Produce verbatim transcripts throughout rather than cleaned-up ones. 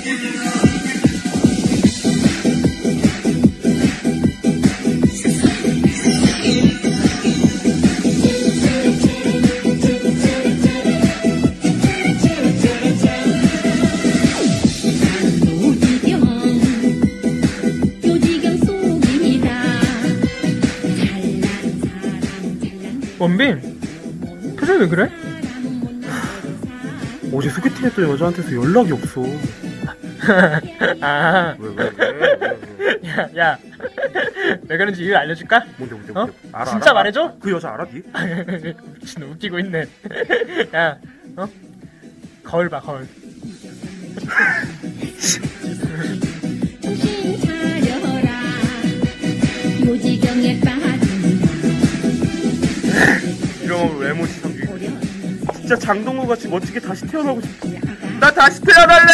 원빈, 표정이 왜 그래? 어제 소개팅했던 여자한테서 연락이 없어. 아, 왜, 왜, 왜, 왜, 왜. 야, 야, 왜 그런지 이유 알려줄까? 뭔데, 뭔데, 어? 뭔데. 알아, 진짜 알아, 말해줘? 그 여자 알아, 니? 미친, 웃기고 있네. 야, 어? 거울 봐, 거울. 이러면 외모 지상주의. 진짜 장동건 같이 멋지게 다시 태어나고 싶어. 나 다시 태어날래!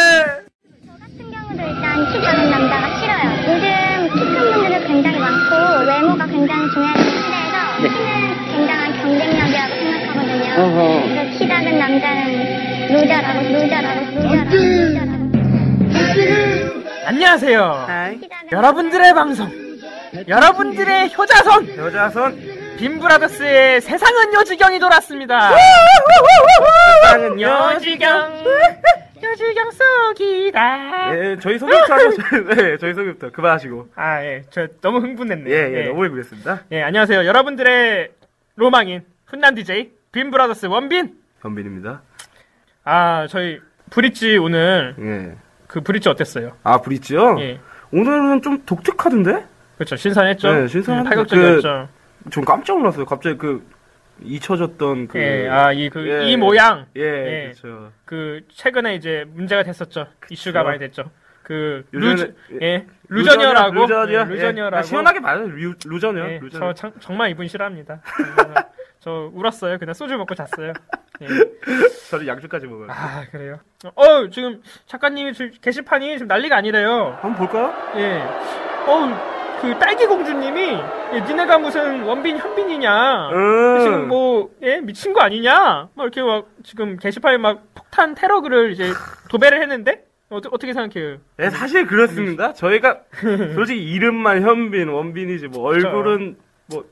저 같은 경우도 일단 키 작은 남자가 싫어요. 요즘 키 큰 분들은 굉장히 많고 외모가 굉장히 중요한 시대에서 키는 굉장한 경쟁력이라고 생각하거든요. 어허. 그래서 키 작은 남자는 루저라고 루저라고 루저라고 루저라고. 안녕하세요. 하이. 여러분들의 방송, 여러분들의 효자손, 여자선. 빔브라더스의 세상은 요지경이 돌았습니다. 세상은 요지경, 요지경 속이다. 예, 저희 소개부터 하죠. 네, 저희 소개부터. 그만하시고. 아, 예, 저 너무 흥분했네. 예, 예, 너무 흥분했습니다. 예, 안녕하세요. 여러분들의 로망인 훈남 디제이 빔브라더스 원빈. 현빈입니다. 아, 저희 브릿지 오늘 예. 그 브릿지 어땠어요? 아, 브릿지요? 예, 오늘은 좀 독특하던데? 그렇죠. 신선했죠. 네, 신선한데 파격적이었죠. 전 깜짝 놀랐어요. 갑자기 그 잊혀졌던 그 예, 아, 이, 그, 예. 이 모양. 예, 예. 그렇죠. 그, 최근에 이제 문제가 됐었죠. 이슈가 많이 됐죠. 그, 요즘에는- 루즈, 예, 루저녀라고. 루저녀. 예, 루저녀라고. 예. 아, 시원하게 말해요. 루, 루저녀. 예, 루저녀. 저 참, 정말 이분 싫어합니다. 그래서 저 울었어요. 그냥 소주 먹고 잤어요. 예. 저는 양주까지 먹어요. 아, 그래요? 어, 지금 작가님이 지금 게시판이 지금 난리가 아니래요. 한번 볼까요? 예. 어, 그 딸기 공주님이 예, 니네가 무슨 원빈 현빈이냐? 음. 지금 뭐 예, 미친 거 아니냐? 막 이렇게 막 지금 게시판에 막 폭탄 테러 글을 이제 도배를 했는데 어, 어떻게 생각해요? 예, 사실 그렇습니다. 저희가 솔직히 이름만 현빈, 원빈이지 뭐 얼굴은 뭐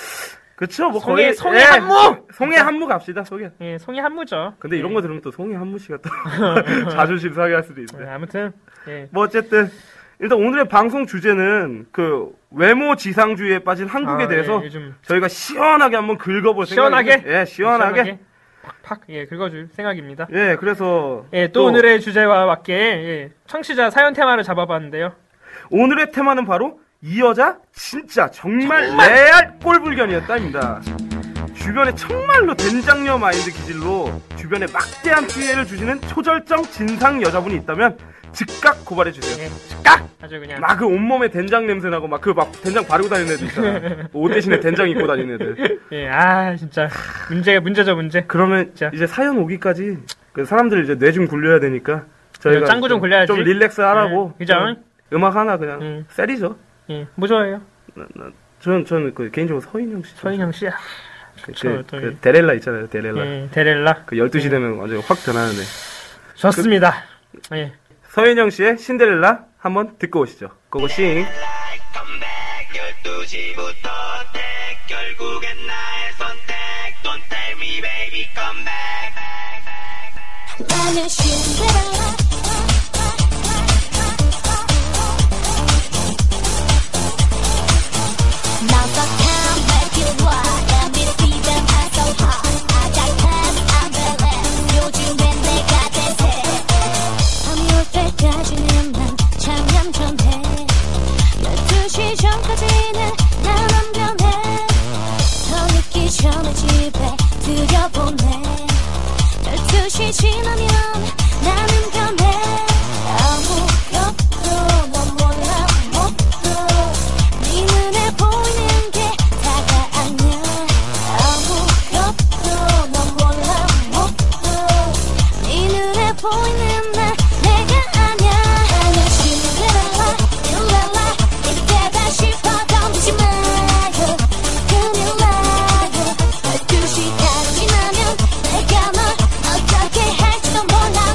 그쵸 뭐 송혜, 거의 송혜 예, 한무! 송혜 한무 갑시다. 송혜. 예, 송이 한무죠. 근데 이런 예. 거 들으면 또 송혜 한무 씨가 또 자존심 상해 할 수도 예, 있는데. 아무튼 예. 뭐 어쨌든 일단 오늘의 방송 주제는 그 외모 지상주의에 빠진 한국에 아, 대해서 예, 요즘 저희가 시원하게 한번 긁어볼 시원하게? 생각입니다. 예, 시원하게. 팍팍 예, 긁어줄 생각입니다. 예, 그래서 예, 또, 또 오늘의 주제와 맞게 예, 청취자 사연 테마를 잡아봤는데요. 오늘의 테마는 바로 이 여자 진짜 정말, 정말? 레알 꼴불견이었다입니다. 주변에 정말로 된장녀 마인드 기질로 주변에 막대한 피해를 주시는 초절정 진상 여자분이 있다면 즉각 고발해주세요. 예, 즉각! 아주 그냥. 막 그 온몸에 된장 냄새 나고 막 그 막 된장 바르고 다니는 애들 있잖아. 옷 대신에 된장 입고 다니는 애들. 예, 아, 진짜. 문제가 문제죠, 문제. 그러면 진짜. 이제 사연 오기까지 그 사람들 이제 뇌 좀 굴려야 되니까 저희가 짱구 좀 굴려야지. 좀 릴렉스 하라고. 예, 그죠? 음, 음악 하나 그냥 음. 세리죠. 예, 뭐 좋아해요? 나, 나, 저는 저는 그 개인적으로 서인영 씨. 서인영 씨. 아, 그, 좋죠, 그, 또 그 데렐라 있잖아요, 데렐라. 예, 데렐라. 그 열두 시 되면 완전 확 변하는데. 좋습니다. 그, 예. 서인영 씨의 신데렐라 한번 듣고 오시죠. 고고싱. 열두 시부터 택 결국엔 나의 선택 Don't tell me baby come back 나는 신데렐라 Now the time make you wild And me see them are so hot I got class, I'm badass 요즘엔 내가 대세 밤이 올 때까지는 난 잠잠 좀 해 열두 시 전까지는 난 안 변해 더 늦기 전에 집에 들여보내 열두 시 지나면 나는 변해 아무것도 넌 몰라 못도 네 눈에 보이는 게 다가 아니야 아무것도 넌 몰라 못도 네 눈에 보이는 난 내가 아니야 나는 신데렐라 릴랄라 이렇게다 싶어 덤비지 마요 큰일 나요 열두 시가 지나면 내가 널 어떻게 할지도 몰라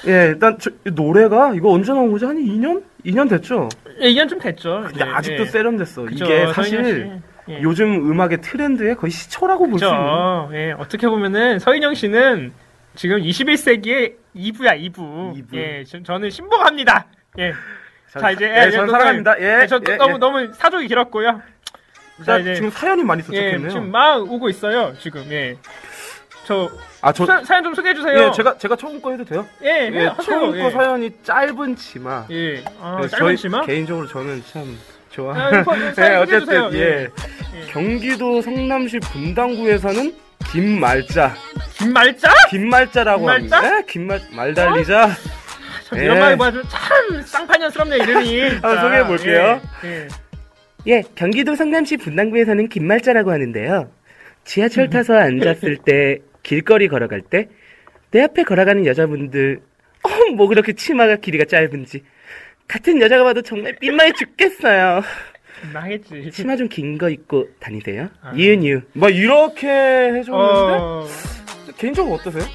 예, 일단 저, 노래가 이거 언제 나온 거지? 한 이 년? 이 년 됐죠? 예, 이 년 좀 됐죠. 근데 이제, 아직도 예. 세련됐어. 그쵸, 이게 서인영 사실 씨. 예. 요즘 음악의 트렌드의 거의 시초라고 볼 수 있는. 그렇죠. 예, 어떻게 보면은 서인영 씨는 지금 이십일 세기의 이부야, 이부. 이부. 예, 지금 저는 신봉합니다. 예. 전, 자, 이제 예, 전 사랑합니다. 예, 예, 저 예, 너무 예. 너무 사족이 길었고요. 자, 이제 지금 사연이 많이 예, 도착했네요. 지금 막 오고 있어요. 지금 예. 저 아, 저 사, 사연 좀 소개해 주세요. 예, 제가 제가 처음 거 해도 돼요? 예, 예, 하세요. 처음 거 예. 사연이 짧은 치마. 예. 아, 예, 짧은 저희 치마? 개인적으로 저는 참 좋아. 아, 이거 예, 사연 어쨌든 소개해주세요. 예. 예. 경기도 성남시 분당구에 사는 김말자. 김말자? 김말자라고 김말자? 합니다. 예, 김말 말 달리자. 참 예. 이런 말이 뭐참 쌍판년스럽네 이름이. 한번 소개해 볼게요. 예. 예. 예, 경기도 성남시 분당구에 사는 김말자라고 하는데요. 지하철 타서 앉았을 때, 길거리 걸어갈 때, 내 앞에 걸어가는 여자분들, 어, 뭐 그렇게 치마가 길이가 짧은지. 같은 여자가 봐도 정말 민망해 죽겠어요. 망했지. 치마 좀 긴 거 입고 다니세요? 아. 유유. 뭐 이렇게 해줬는데 어, 개인적으로 어떠세요?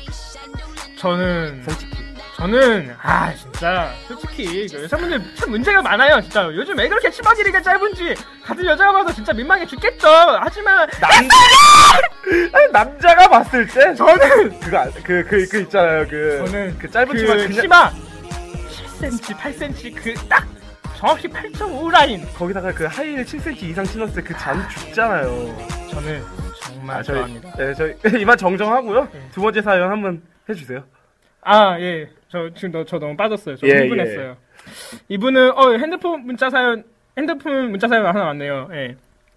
저는 솔직히. 저는 아 진짜 솔직히 그 여자분들 참 문제가 많아요. 진짜 요즘 왜 그렇게 치마 길이가 짧은지 같은 여자가 봐도 진짜 민망해 죽겠죠. 하지만 남자 아니, 남자가 봤을 때 저는 그거 그 그 그 있잖아요. 그 저는 그 짧은 그 치마 그냥 치마 칠 센티미터, 팔 센티미터 그 딱 정확히 팔 점 오 라인. 거기다가 그 하이힐 칠 센티미터 이상 신었을 때 그 잠 죽잖아요. 저는 정말 아, 저희 좋아합니다. 네, 저희 이만 정정하고요. 네. 두 번째 사연 한번 해주세요. 아, 예. 저 지금 너, 저 너무 빠졌어요. 저 예, 흥분했어요. 이분은 어 핸드폰 문자 사연 핸드폰 문자 사연 하나 왔네요. 예.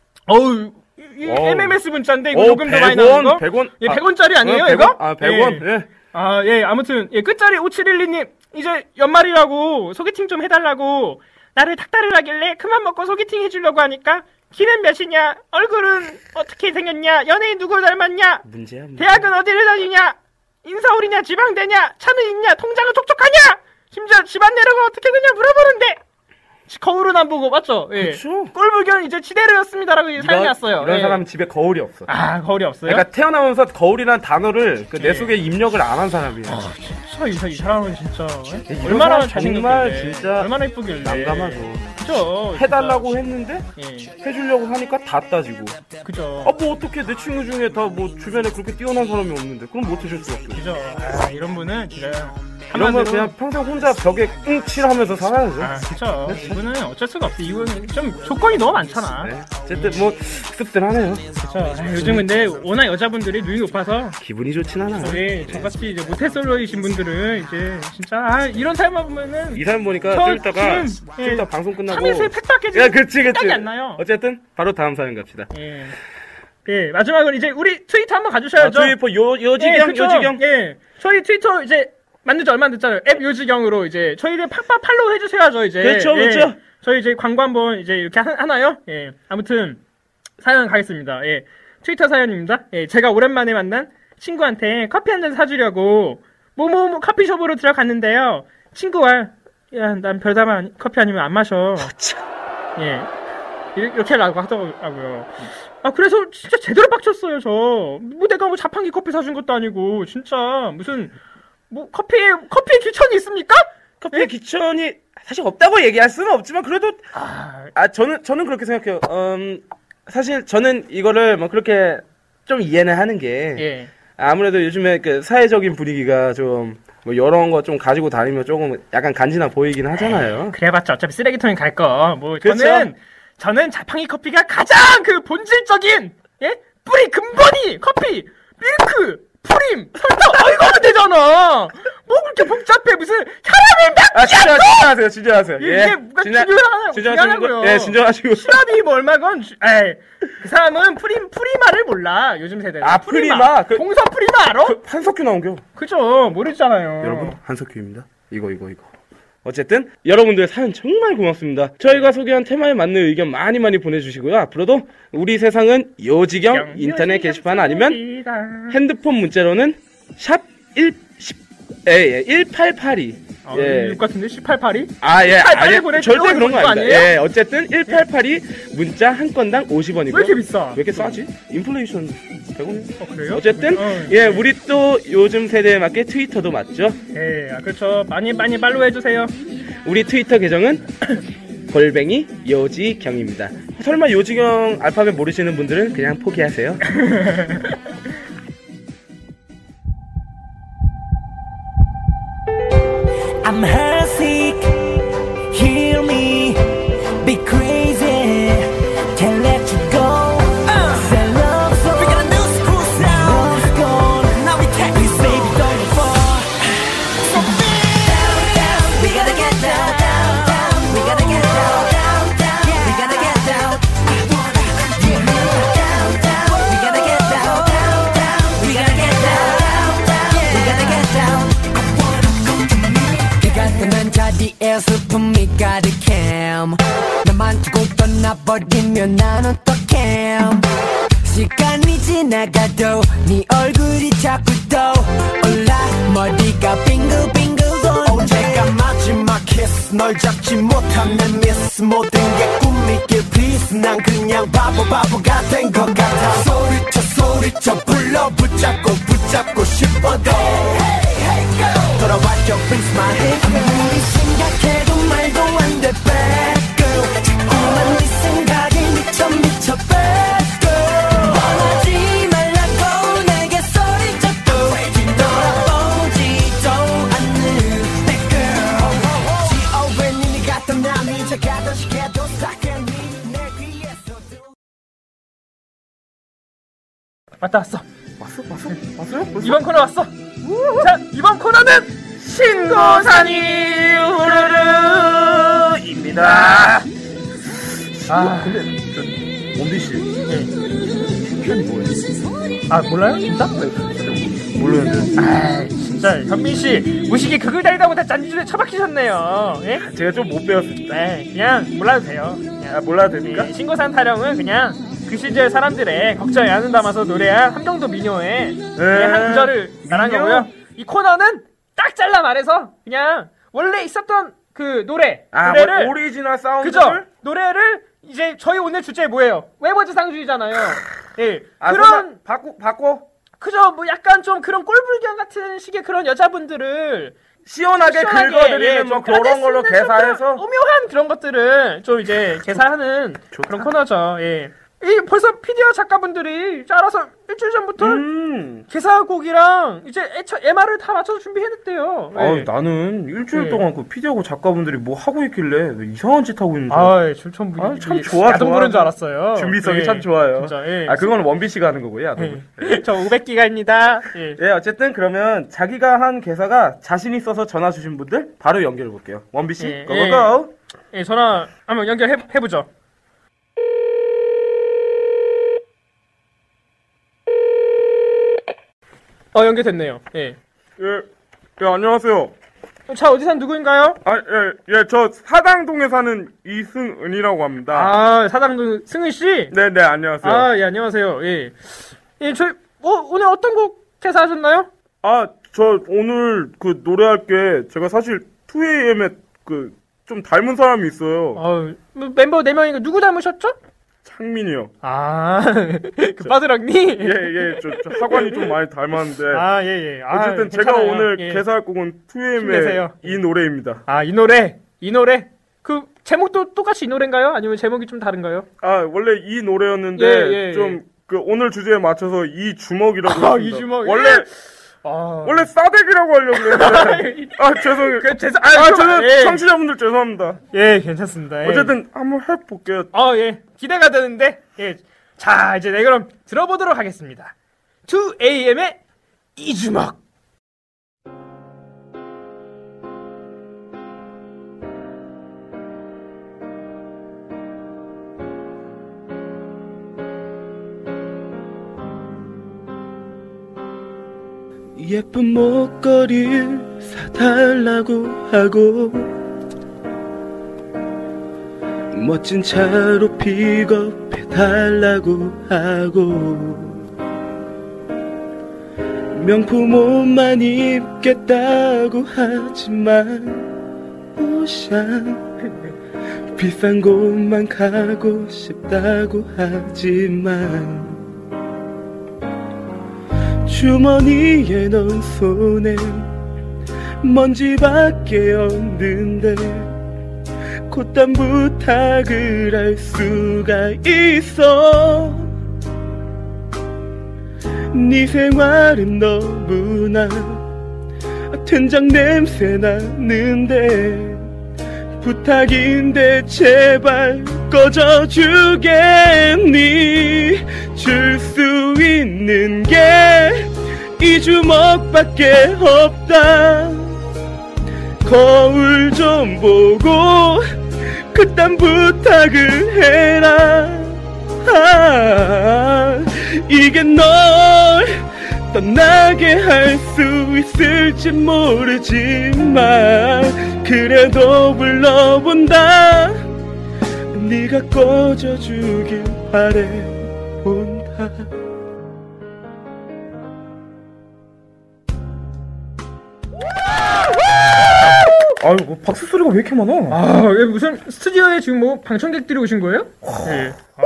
어우, 이, 이 어우. 엠엠에스 문자인데 이거 오, 요금도 많이 나오는 거? 백 원. 예, 아, 백 원짜리 아니에요, 어, 백 이거? 원? 아, 백 원. 예. 예. 아, 예. 아무튼 예, 끝자리 오칠일이 님 이제 연말이라고 소개팅 좀 해달라고 나를 탁달을 하길래 그만 먹고 소개팅 해주려고 하니까 키는 몇이냐? 얼굴은 어떻게 생겼냐? 연예인 누구 닮았냐? 문제야, 문제. 대학은 어디를 다니냐? 인서울이냐 지방대냐? 차는 있냐? 통장은 촉촉하냐? 심지어 집안 내려가 어떻게 그냥 물어보는데 거울은 안 보고 맞죠? 예. 그쵸. 꼴불견 이제 지대로였습니다라고 이 사연이 왔어요. 이런 예. 사람은 집에 거울이 없어. 아 거울이 없어요? 그러니까 태어나면서 거울이라는 단어를 그 내 예. 속에 입력을 안 한 사람이에요. 아, 진짜 이, 사- 이 사람은 진짜 예? 이런 얼마나 사람 잘생겼길래 정말 진짜 얼마나 이쁘길래 난감하죠. 그죠? 해달라고 했는데 진짜. 해주려고 하니까 다 따지고. 예. 그죠? 아 뭐 어떻게 내 친구 중에 다 뭐 주변에 그렇게 뛰어난 사람이 없는데 그럼 못 해줄 수 없죠. 그죠? 아, 이런 분은 진짜 이러면 한마디로- 그냥 평생 혼자 벽에 응칠하면서 살아야죠. 아, 그쵸. 이분은 어쩔 수가 없어. 이분은 좀 조건이 너무 많잖아. 네. 어쨌든 뭐 씁쓸하네요. 그쵸. 아, 요즘 근데 워낙 여자분들이 눈이 높아서 기분이 좋진 않아. 우리 저같이 이제 모태솔로이신 분들은 이제 진짜 아, 이런 사연만 보면은 이 사연 보니까 저 좀 이따가 지금, 좀 예, 이따 방송 끝나고 삼 일째 팩밖에 야 그치 그치 생각이 안 나요. 어쨌든 바로 다음 사연 갑시다. 예. 예, 마지막으로 이제 우리 트위터 한번 가주셔야죠. 아, 트위터 요 예, 요지경 그쵸. 요지경 예. 저희 트위터 이제 만든 지 얼마 안 됐잖아요. 앱 요지경으로 이제 저희를 팍팍 팔로우 해주셔야죠, 이제. 그렇죠, 예. 그렇죠. 저희 이제 광고 한번 이제 이렇게 하, 하나요? 예. 아무튼, 사연 가겠습니다. 예. 트위터 사연입니다. 예. 제가 오랜만에 만난 친구한테 커피 한 잔 사주려고 뭐뭐뭐 커피숍으로 들어갔는데요. 친구가, 야, 난 별다방 커피 아니면 안 마셔. 예. 이렇게 라고 하더라고요. 아, 그래서 진짜 제대로 빡쳤어요, 저. 뭐 내가 뭐 자판기 커피 사준 것도 아니고, 진짜, 무슨, 뭐, 커피에, 커피에 귀천이 있습니까? 커피의 예? 귀천이 사실 없다고 얘기할 수는 없지만 그래도 아, 아 저는 저는 그렇게 생각해요. 음 사실 저는 이거를 뭐 그렇게 좀 이해는 하는 게 예. 아무래도 요즘에 그 사회적인 분위기가 좀 뭐 이런 거 좀 가지고 다니면 조금 약간 간지나 보이긴 하잖아요. 그래봤자 어차피 쓰레기통에 갈 거. 뭐, 그쵸? 저는, 저는 자판기 커피가 가장 그 본질적인, 예? 뿌리 근본이 커피, 밀크, 프림, 설탕, 아, 이거면 되잖아! 뭐 그렇게 복잡해, 무슨, 혈압이 몇 아 진짜 진정하세요, 진정하세요. 이게 뭐가 진짜- 중요하나- 진정하시고, 중요하냐고요. 예, 진정하시고. 시럽이 뭐 얼마건, 주- 에이, 그 사람은 프림, 프리마를 몰라, 요즘 세대는. 아, 프리마? 그- 동서 프리마 알아? 그, 한석규 나온겨. 그죠, 모르잖아요. 여러분 한석규입니다. 이거 이거 이거. 어쨌든 여러분들 사연 정말 고맙습니다. 저희가 소개한 테마에 맞는 의견 많이 많이 보내주시고요. 앞으로도 우리 세상은 요지경 인터넷 게시판 아니면 핸드폰 문자로는 샵 일, 십, 예, 예, 일팔팔이 아, 예. 육 같은데 십팔팔이? 아, 예. 빨리 아니, 보내. 절대 이거 그런 거 이거 아닙니다. 아니에요? 예, 어쨌든 일팔팔이 문자 한 건당 오십 원이고. 왜 이렇게 비싸? 왜 이렇게 싸지? 인플레이션 백 원. 어, 그래요? 어쨌든 어, 예, 우리 또 요즘 세대에 맞게 트위터도 맞죠? 예, 아, 그렇죠. 많이 많이 팔로우 해주세요. 우리 트위터 계정은 골뱅이 요지경입니다. 설마 요지경 알파벳 모르시는 분들은 그냥 포기하세요. I'm heartsick, hear me, be crazy, can't let you go. Say love song, we got a new school sound. Love's gone, now we take this baby, don't fall. So big, down, down, we gotta get down, down, down, we gotta get down, down, down, we gotta get down. I wanna get down, down, we gotta get down, down, down, we gotta get down, down, we gotta get down. 같으면 자리에 슬픔이 가득해 나만 두고 떠나버리면 난 어떡해 시간이 지나가도 네 얼굴이 자꾸 떠올라 머리가 빙글빙글 돌아 언제가 마지막 키스 널 잡지 못하면 미스 모든 게 꿈이길 please 난 그냥 바보 바보가 된 것 같아 소리쳐 소리쳐 불러 붙잡고 붙잡고 싶어도 돌아와줘 please my head 아무리 생각해도 말도 안 돼 bad girl 자꾸만 네 생각에 미쳐 미쳐 bad girl 떠나지 말라고 내게 소리쳐도 돌아보지도 않는 bad girl 지오웬이 네 같던 남이 작아도 시켜도 사랑이 내 귀에서도 왔다 왔어. 왔어? 왔어? 왔어요? 벌써? 이번 코너 왔어. 자, 이번 코너는 신고산이 우르르입니다. 아, 근데 저 원빈 씨 예. 편이 뭐예요? 아 몰라요? 진짜? 모르는데. 아, 진짜 현민 씨 무식이 극을 달리다 보다 잔지줄에 처박히셨네요. 예? 제가 좀 못 배웠습니다. 네, 그냥 몰라도 돼요. 그냥. 아, 몰라도 됩니까? 이 신고산 타령은 그냥 그 시절 사람들의 걱정에 안을 담아서 노래한 함경도 민요의 네, 한 구절을 말한 민요? 거고요. 이 코너는 딱 잘라 말해서 그냥 원래 있었던 그 노래 아, 노래를 뭐 오리지널 사운드를? 그죠? 노래를 이제 저희 오늘 주제 뭐예요? 외모지상주의잖아요. 예, 아, 그런 그러면 바꾸 바꿔 그죠? 뭐 약간 좀 그런 꼴불견 같은 식의 그런 여자분들을 시원하게, 시원하게, 긁어드리는 예, 뭐 좀 그런 걸로 꺼낼 수 있는 좀 개사해서 그런 오묘한 그런 것들을 좀 이제 개사하는 좋다. 그런 코너죠. 예. 이 벌써 피디와 작가분들이 알아서 일주일 전부터 음. 개사곡이랑 이제 애처 엠알을 다 맞춰서 준비해냈대요. 아, 예. 나는 일주일 예. 동안 그 피디하고 작가분들이 뭐 하고 있길래 왜 이상한 짓 하고 있는 줄 아, 출천 아, 참 좋아, 야동 좋아. 부른 줄 알았어요. 준비성이 예. 참 좋아요. 진짜, 예. 아, 그건 원빈 씨가 하는 거고요. 야동은. 예. 저 오백 기가입니다. 예. 예, 어쨌든 그러면 자기가 한 개사가 자신 있어서 전화 주신 분들 바로 연결해 볼게요. 원빈 씨, 예, 고고고. 예, 전화 한번 연결해 해보죠. 어, 연결됐네요. 예. 예, 예, 안녕하세요. 차 어디 산 누구인가요? 아, 예, 예, 저 사당동에 사는 이승은이라고 합니다. 아, 사당동 승은 씨? 네, 네, 안녕하세요. 아, 예, 안녕하세요. 예. 예, 저희 어, 오늘 어떤 곡 개사하셨나요? 아, 저 오늘 그 노래할 게 제가 사실 투에이엠에 그 좀 닮은 사람이 있어요. 어, 뭐, 멤버 네 명이니까 누구 닮으셨죠? 창민이요. 아, 그 빠드랑니? 예, 예, 저, 저 하관이 좀 많이 닮았는데. 아, 예, 예. 아, 어쨌든 제가 괜찮아요. 오늘 예. 개사할 곡은 투에이엠의 힘내세요. 이 노래입니다. 아, 이 노래, 이 노래. 그 제목도 똑같이 이 노래인가요? 아니면 제목이 좀 다른가요? 아, 원래 이 노래였는데 예, 예, 좀 그 오늘 주제에 맞춰서 이 주먹이라고 아, 했습니다. 이 주먹. 원래 예. 아, 원래 싸대기라고 하려고 했는데. 아, 죄송해요. 그, 죄송, 아, 아, 죄송, 예. 청취자분들 죄송합니다. 예, 괜찮습니다. 예. 어쨌든 한번 해볼게요. 어, 예. 기대가 되는데. 예. 자, 이제 네, 그럼 들어보도록 하겠습니다. 투에이엠의 이주먹. 예쁜 목걸이를 사달라고 하고 멋진 차로 픽업해달라고 하고 명품 옷만 입겠다고 하지만 오션 비싼 곳만 가고 싶다고 하지만 주머니에 넣은 손에 먼지밖에 없는데 곧단 부탁을 할 수가 있어. 네 생활은 너무나 된장 냄새 나는데 부탁인데 제발 꺼져주겠니? 줄 수 있는 게 이 주먹밖에 없다. 거울 좀 보고 그딴 부탁을 해라. 아, 이게 널 떠나게 할 수 있을지 모르지만 그래도 불러본다. 네가 꺼져주길 바래본다. 아유, 박수 소리가 왜 이렇게 많아? 아, 예, 무슨 스튜디오에 지금 뭐 방청객들이 오신 거예요? 네. 아,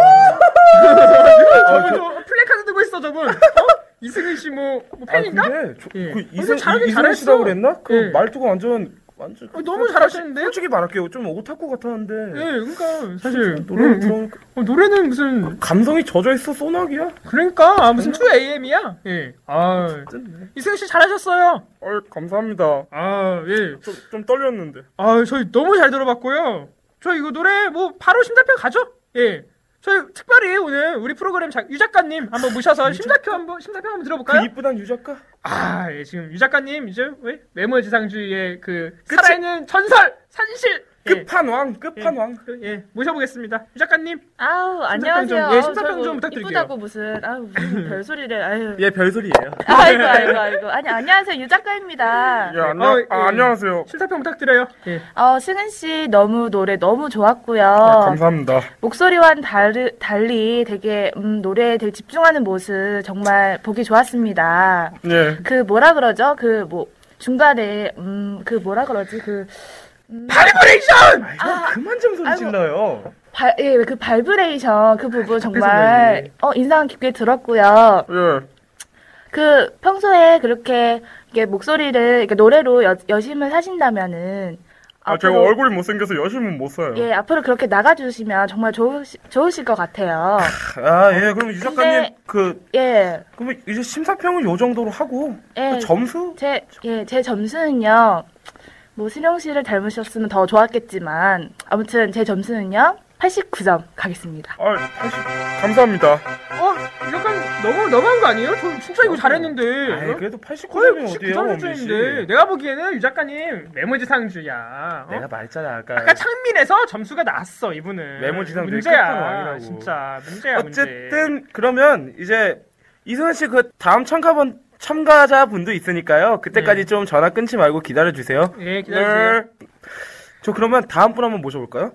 저분 저 플래카드 들고 있어, 저분. 어? 이승훈 씨 뭐, 뭐 팬인가? 아, 근데 저, 예. 그 어, 이승 잘하긴 이승훈 잘했어. 씨라고 그랬나? 그 예. 말투가 완전 완전 어, 너무 잘하시는데? 솔직히 말할게요. 좀 오타쿠 같았는데. 예, 그러니까 사실 노래 음, 들어보니까 어, 노래는 무슨 감성이 젖어 있어. 소나기야. 그러니까 아, 무슨 투 에이엠이야? 예. 아, 이승훈 씨 잘하셨어요. 어, 감사합니다. 아, 예. 좀, 좀 떨렸는데. 아, 저희 너무 잘 들어봤고요. 저 이거 노래 뭐 바로 심사평 가죠? 예. 저희 특별히 오늘 우리 프로그램 작, 유 작가님 한번 모셔서 심사평 한번 심사평 한번 들어볼까요? 그 이쁘단 유 작가? 아, 예, 지금 유 작가님 이제 왜 외모지상주의의 그 살아있는 전설 산실 예. 끝판왕, 끝판왕. 예, 예, 모셔보겠습니다. 유 작가님. 아우 심사평 안녕하세요. 좀, 예, 아우, 심사평 저거 좀 부탁드릴게요. 이쁘다고 무슨 아우 무슨 별소리를 아유. 예, 별소리예요. 아이고 아이고 아이고. 아니 안녕하세요 유 작가입니다. 예, 안녕, 어, 예. 아, 안녕하세요. 심사평 부탁드려요. 예. 어 승은 씨 너무 노래 너무 좋았고요. 아, 감사합니다. 목소리와는 다르, 달리 되게 음, 노래에 되게 집중하는 모습 정말 보기 좋았습니다. 예. 그 뭐라 그러죠? 그 뭐 중간에 음 그 뭐라 그러지 그 음, 바이브레이션! 아, 그만 좀 소리 아이고. 질러요. 발, 예, 그 발브레이션 그 부분 앞에서 정말 봐야지. 어 인상 깊게 들었고요. 예. 그 평소에 그렇게 이게 목소리를 이렇게 노래로 여, 여심을 사신다면은 아, 제가 얼굴이 못생겨서 여심은 못 써요. 예 앞으로 그렇게 나가주시면 정말 좋으시, 좋으실 것 같아요. 아, 예. 그럼 유 작가님, 근데- 그, 예, 그러면 이제 심사평은 요 정도로 하고, 예. 그 점수? 제, 예, 제 점수는요. 뭐 수령 씨를 닮으셨으면 더 좋았겠지만 아무튼 제 점수는요 팔십구 점 가겠습니다. 아, 사실, 감사합니다. 어, 약간 너무 너무한 거 아니에요? 저 진짜 이거 잘했는데. 아이, 어? 그래도 팔십구 거의 점이 구십구 어디에요, 점 원빈 수준인데 씨? 내가 보기에는 유 작가님 외모지상주의야. 어? 내가 말했잖아, 아까. 아까 창민에서 점수가 났어 이분은. 외모지상주의 문제야. 끝판왕이라고. 진짜 문제야 문제. 어쨌든, 그러면 이제, 이승현 씨 그 다음 참가분, 참가자분도 있으니까요. 그때까지 네. 좀 전화 끊지 말고 기다려주세요. 예, 기다려주세요. 네. 저 그러면 다음 분 한번 모셔볼까요?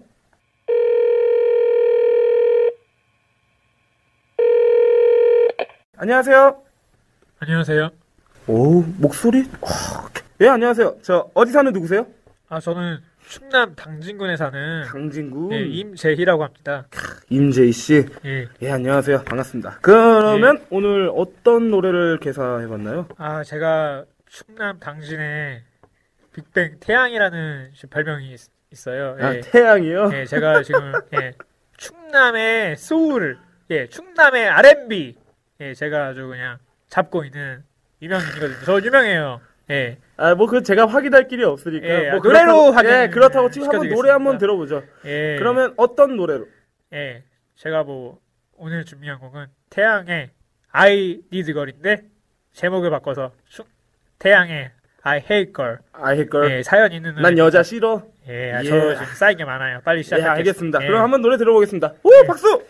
안녕하세요. 안녕하세요. 오, 목소리? 예, 안녕하세요. 저 어디 사는 누구세요? 아 저는 충남 당진군에 사는 강진구. 예, 임재희라고 합니다. 임재희 씨. 예. 예, 안녕하세요. 반갑습니다. 그러면 오늘 어떤 노래를 개사해봤나요? 아 제가 충남 당진에 빅뱅 태양이라는 지금 별명이 있, 있어요. 아, 예. 태양이요? 예, 제가 지금 예, 충남의 소울, 예, 충남의 알앤비, 예, 제가 아주 그냥 잡고 있는 유명인이거든요. 저 유명해요. 예. 아, 뭐, 그, 제가 확인할 길이 없으니까. 예, 뭐 노래로 그렇다고- 확인 예, 그렇다고 지금 한번 시켜드리겠습니다. 노래 한번 들어보죠. 예. 그러면 어떤 노래로? 예, 제가 뭐 오늘 준비한 곡은 태양의 I Need Girl인데 제목을 바꿔서 충, 태양의 I Hate Girl. I hate girl. 예, 사연 있는 노래. 난 여자 싫어. 예, 아, 예. 저 지금 쌓인 게 많아요. 빨리 예, 시작할게요. 알겠습니다. 예. 그럼 한번 노래 들어보겠습니다. 오, 박수!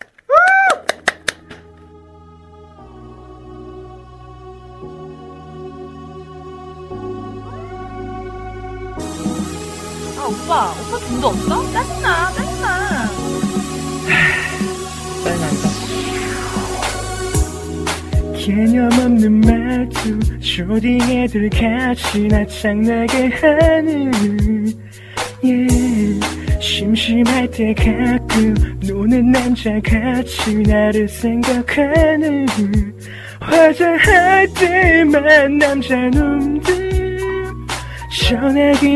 아 오빠 오빠 돈도 없어? 짜증나 짜증나. 개념 없는 말투 초딩 애들 같이 나 짱나게 하는 yeah. 심심할 때 가끔 노는 남자 같이 나를 생각하는 화장할 때만 남자놈들 전화기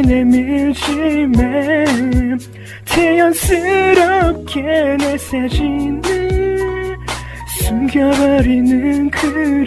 내밀지만 태연스럽게 내 사진을 숨겨버리는 그런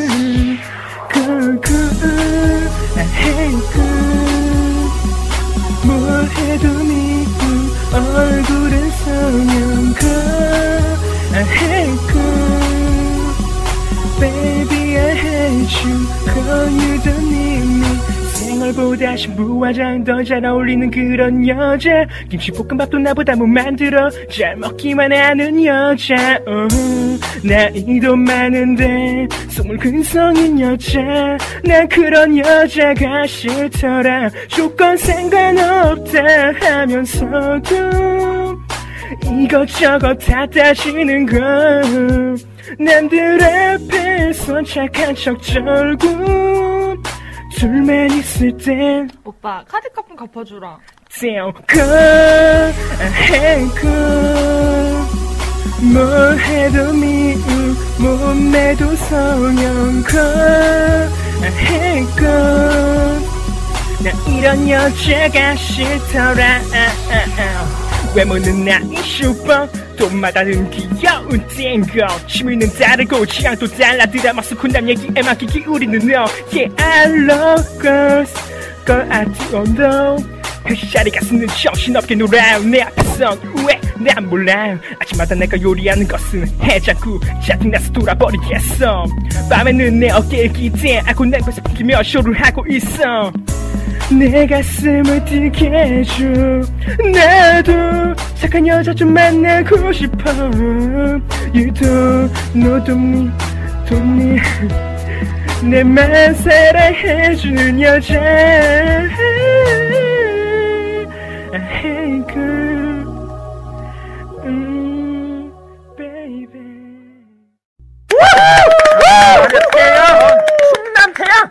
그그 I hate good 뭘 해도 미운 얼굴은 성형거 I hate good baby I hate you call you don't need me 생얼보다 신부화장 더 잘 어울리는 그런 여자 김치볶음밥도 나보다 못 만들어 잘 먹기만 하는 여자 uh, 나이도 많은데 소물 근성인 여자 난 그런 여자가 싫더라 조건 상관없다 하면서도 이것저것 다 따지는 건 남들 앞에서 착한 척 절고 둘만 있을 땐 오빠 카드값 좀 갚아주라. Damn good I hate good 뭘 해도 미운 몸매도 성형 good I hate good 나 이런 여자가 싫더라 외모는 나이 슈퍼 또 마다는 귀여운 땡거 취미는 다르고 취향도 달라 드라마 스쿨남 얘기에만 귀 기울이는 너 Yeah I love girls girl I do know 회식자리가 쓰는 정신없게 놀아요 내 앞에서 왜 난 몰라요 아침마다 내가 요리하는 것은 해장국 짜증나서 돌아버리겠어 밤에는 내 어깨에 기대 알고 냉면에서 풍기며 쇼를 하고 있어 내 가슴을 뛰게 해줘 나도 착한 여자 좀 만나고 싶어 You don't know don't need don't need 내만 사랑해주는 여자 I hate girl 음, baby 안녕하세요 충남 태양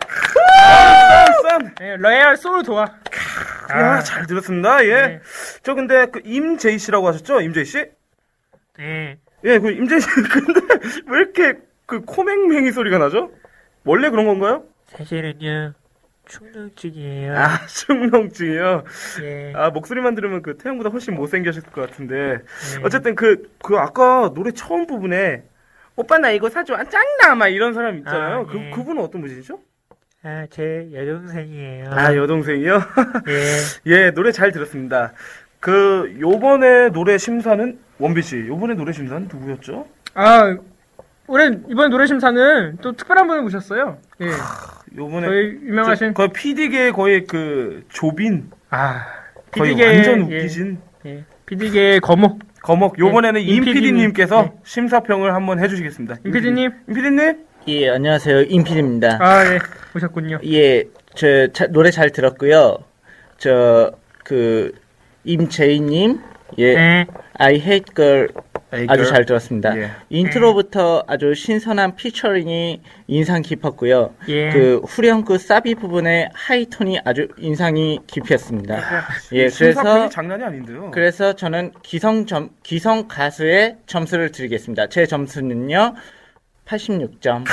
선 네, 레알 소울 도와 야, 잘 들었습니다. 예. 네. 저 근데 그 임제이 씨라고 하셨죠? 임제이 씨? 네. 예, 그 임제이 씨 근데 왜 이렇게 그 코맹맹이 소리가 나죠? 원래 그런 건가요? 사실은요 충농증이에요. 아, 충농증이요. 예. 아, 목소리만 들으면 그 태양보다 훨씬 못생겼을 것 같은데. 네. 어쨌든 그 그 아까 노래 처음 부분에 오빠 나 이거 사줘. 아, 짱나 막 이런 사람 있잖아요. 아, 그 예. 그분은 어떤 분이시죠? 아, 제 여동생이에요. 아, 여동생이요? 예. 예, 노래 잘 들었습니다. 그 요번에 노래 심사는 원빈 씨. 요번에 노래 심사는 누구였죠? 아 올해 이번 노래 심사는 또 특별한 분을 모셨어요. 예. 요번에 저희 유명하신 저, 거의 피디계 거의 그 조빈. 아 거의 피디계 완전 웃기신. 예. 예. 피디계 거목. 거목. 요번에는 예, 임 피디님께서 임 피디님. 심사평을 한번 해주시겠습니다. 임 피디님. 임 피디님. 예, 안녕하세요. 임필입니다. 아 예. 오셨군요. 예, 저 자, 노래 잘 들었고요. 저 그 임재희님, 예, 네. I Hate Girl Hey 아주 girl. 잘 들었습니다. 예. 인트로부터 아주 신선한 피처링이 인상 깊었고요. 예. 그 후렴구 사비 부분의 하이톤이 아주 인상이 깊었습니다. 예, 심사평이 그래서 장난이 아닌데요. 그래서 저는 기성 점 기성 가수의 점수를 드리겠습니다. 제 점수는요. 팔십육 점.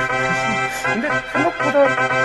근데 생각보다